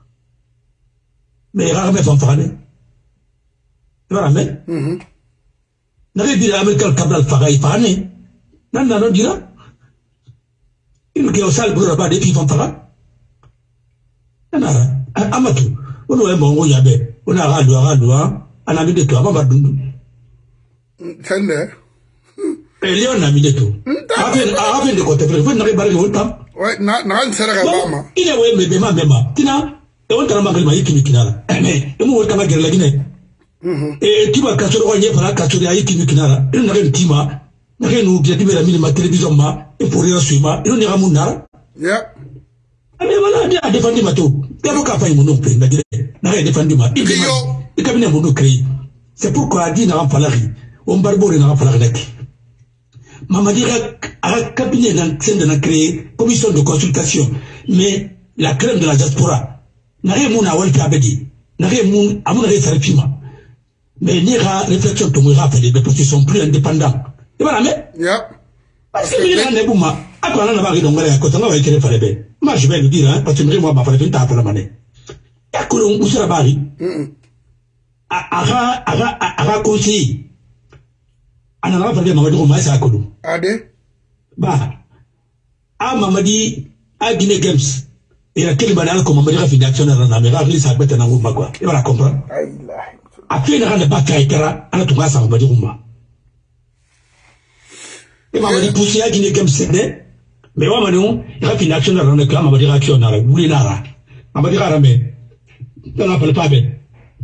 Speaker 2: Mais Aramé Fanfane. Aramé. N'avez dit Amical Kabal Faray Fane. Non, dira. Il y a au sale bourreau des filles Fanfara. Amatou, on est bon, on a radoua, on a mis de toi, on va dundu.
Speaker 1: Sende.
Speaker 2: Et Léon a mis de tout. Avec de côté, vous n'avez pas le temps.
Speaker 1: Ouais, n'a sera Bama.
Speaker 2: Il est ouais, mais Bema. Tina, et on t'a marqué ma Yikimikina. Mais, et moi, on la Guinée. Et tu vas casser le roi, il y a casser la Yikimikina. Il n'a rien tima. N'a rien oublié de la mine ma télévision, et pour rien suivre, il n'y a mouna.
Speaker 1: Yeah.
Speaker 2: Mais voilà, il a défendu ma tout. Il n'y a pas fait mon nom, n'a rien défendu ma. Il cabinet mon nom créé. C'est pourquoi dit n'a pas la ri. On barbore n'a pas la rec. Maman dirait à cabinet n'a créé commission de consultation. Mais la crème de la diaspora n'a rien mon à Walter Abedi. N'a rien mon à mon référendum. Mais n'ira réflexion de mon rappel parce qu'ils sont plus indépendants. Et voilà, mais.
Speaker 1: Yeah.
Speaker 2: Parce que il y a un ébouma. À quoi on a marqué dans le côté, on va écrire par les bébés. Moi, je vais le dire, hein, parce que moi, ma femme est à la manée. Et à quoi on se rabari? À conseiller. À n'a pas fait Mamadou Romain, à Kolou.
Speaker 1: Ade?
Speaker 2: Bah. À Mamadi, à Guinée Games. Et à quel banal comme Mamadi Rafi d'action dans la mer, il s'est bête dans le quoi. Et voilà, comprendre. Après, il n'a pas fait Itara, à la Touga, ça Mamadi Romain. Et Mamadi poussé à Guinée Games, c'est mais ouais, maintenant, il y a une action dans le clan, Mamadi Raction, dans la Boulinara. Mamadi Ramé. On n'appelle pas bien.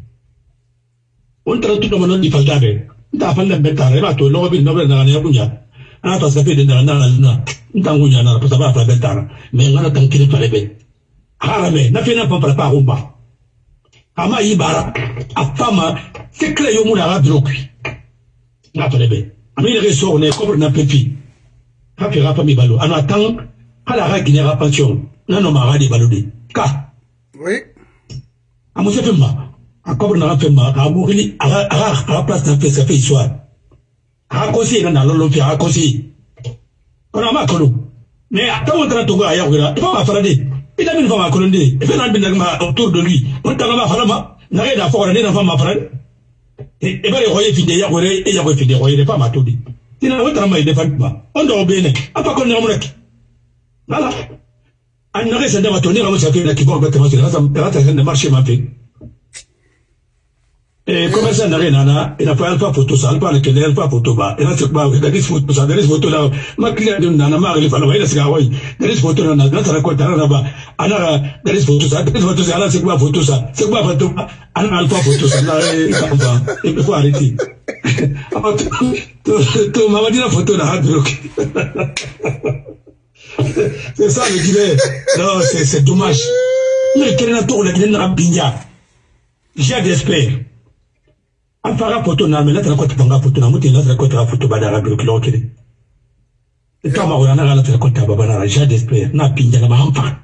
Speaker 2: On traite tout le monde du Faldabe. On t'appelle le bétard, et va tout, l'homme, il n'a pas de ah, parce que fait dans la luna. On t'engouille, parce que va faire bétard. Mais on a tant qu'il fallait bien. Haramé, n'a fait pas par Rumba. Ama Ibara, à femme, c'est clair, au monde arabe, l'occupé. N'a pas de bien. Ami, il ressort, on est comme un pépi. Rapira pas mi balo. En attendant, à la règle n'est pas pension. Non, ma rade balodé. Ka.
Speaker 1: Oui.
Speaker 2: À mon septembre, à quoi on a fait ma, à mourir, à la place d'un fait, ça fait histoire. À conseiller, dans l'olympique, à conseiller. On a ma colo. Mais attends, on t'a trouvé à Yaoura, il va ma frauder. Il a mis une femme à colonder. Il fait un binagma autour de lui. On t'a ma frama, n'a rien à faire, on est dans ma frère. Et bien, les royaumes finissent Yaoura, et Yaoura finit, les femmes à tout dit. Il n'a pas de défendu. On doit obéir. À pas qu'on est en mec. Voilà. On n'a rien à tourner, on va s'appeler la kibon, de marché mappé. Et comme ça n'a rien à il n'a pas alpha photo, ça, alpha avec l'alpha photo bas. Et là, c'est pas, il y a des photos, ça, des photos là. Ma cliente n'a pas il fallait, il a des photos là, dans la côte là-bas. Alors, des photos, ça, des photos, là, c'est quoi photo, ça? C'est quoi photo? Alpha photo, ça, là, il faut arrêter. Tu m'as dit la photo de Hard Rock. C'est ça le Guinée. Non, c'est dommage. Mais quel est le tour de la Guinée n'a pas j'ai d'espère. En parlant photo, n'a mais là, tu as côté panga photo, n'a pas la côté la photo badara de l'autre. Et toi, ma ouana, là, tu as côté babana, j'ai d'espère. N'a pinja la mahampa.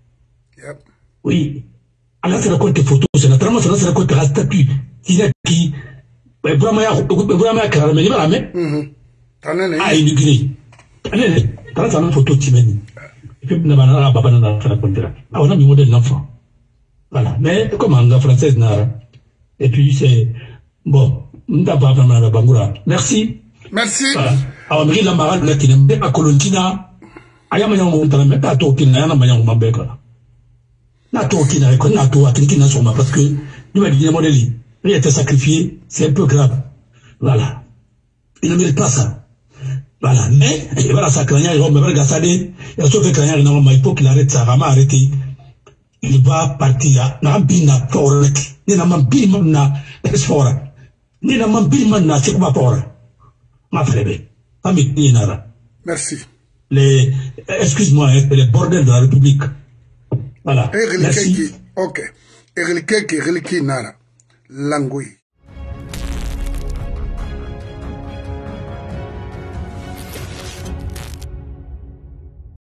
Speaker 2: Oui. Alors, c'est la côté photo, c'est la trame, c'est la côté la statue. Qui vraiment carrément il va mais ah il gris allez quand ça une photo timeni et puis na banana baba na faire contrat ah on a mis modèle l'enfant Voilà. Mais comme en française, et puis c'est bon. Merci.
Speaker 1: Merci.
Speaker 2: Voilà. Alors, Miri Lamara, la Kinembe, à Colontina, Ayamayan Montana, mais pas Tokina, Yamayan Mambeka. Na Tokina, na Tokina sur ma parce que nous avons dit modèle, il a été sacrifié, c'est un peu grave. Voilà. Il ne mérite pas ça. Voilà. Mais, voilà, ça craignait, il va me regarder, il a sauvé craignant, il faut qu'il arrête ça, vraiment arrêter. Il va partir, na bina forek, ni na mambili na esfora, ni na mambili na chekuma pora. Ma frère, ami Nara.
Speaker 1: Merci.
Speaker 2: Excuse-moi, les bordels de la République. Voilà.
Speaker 1: Merci. Ok. Erlikeki Nara. Langui.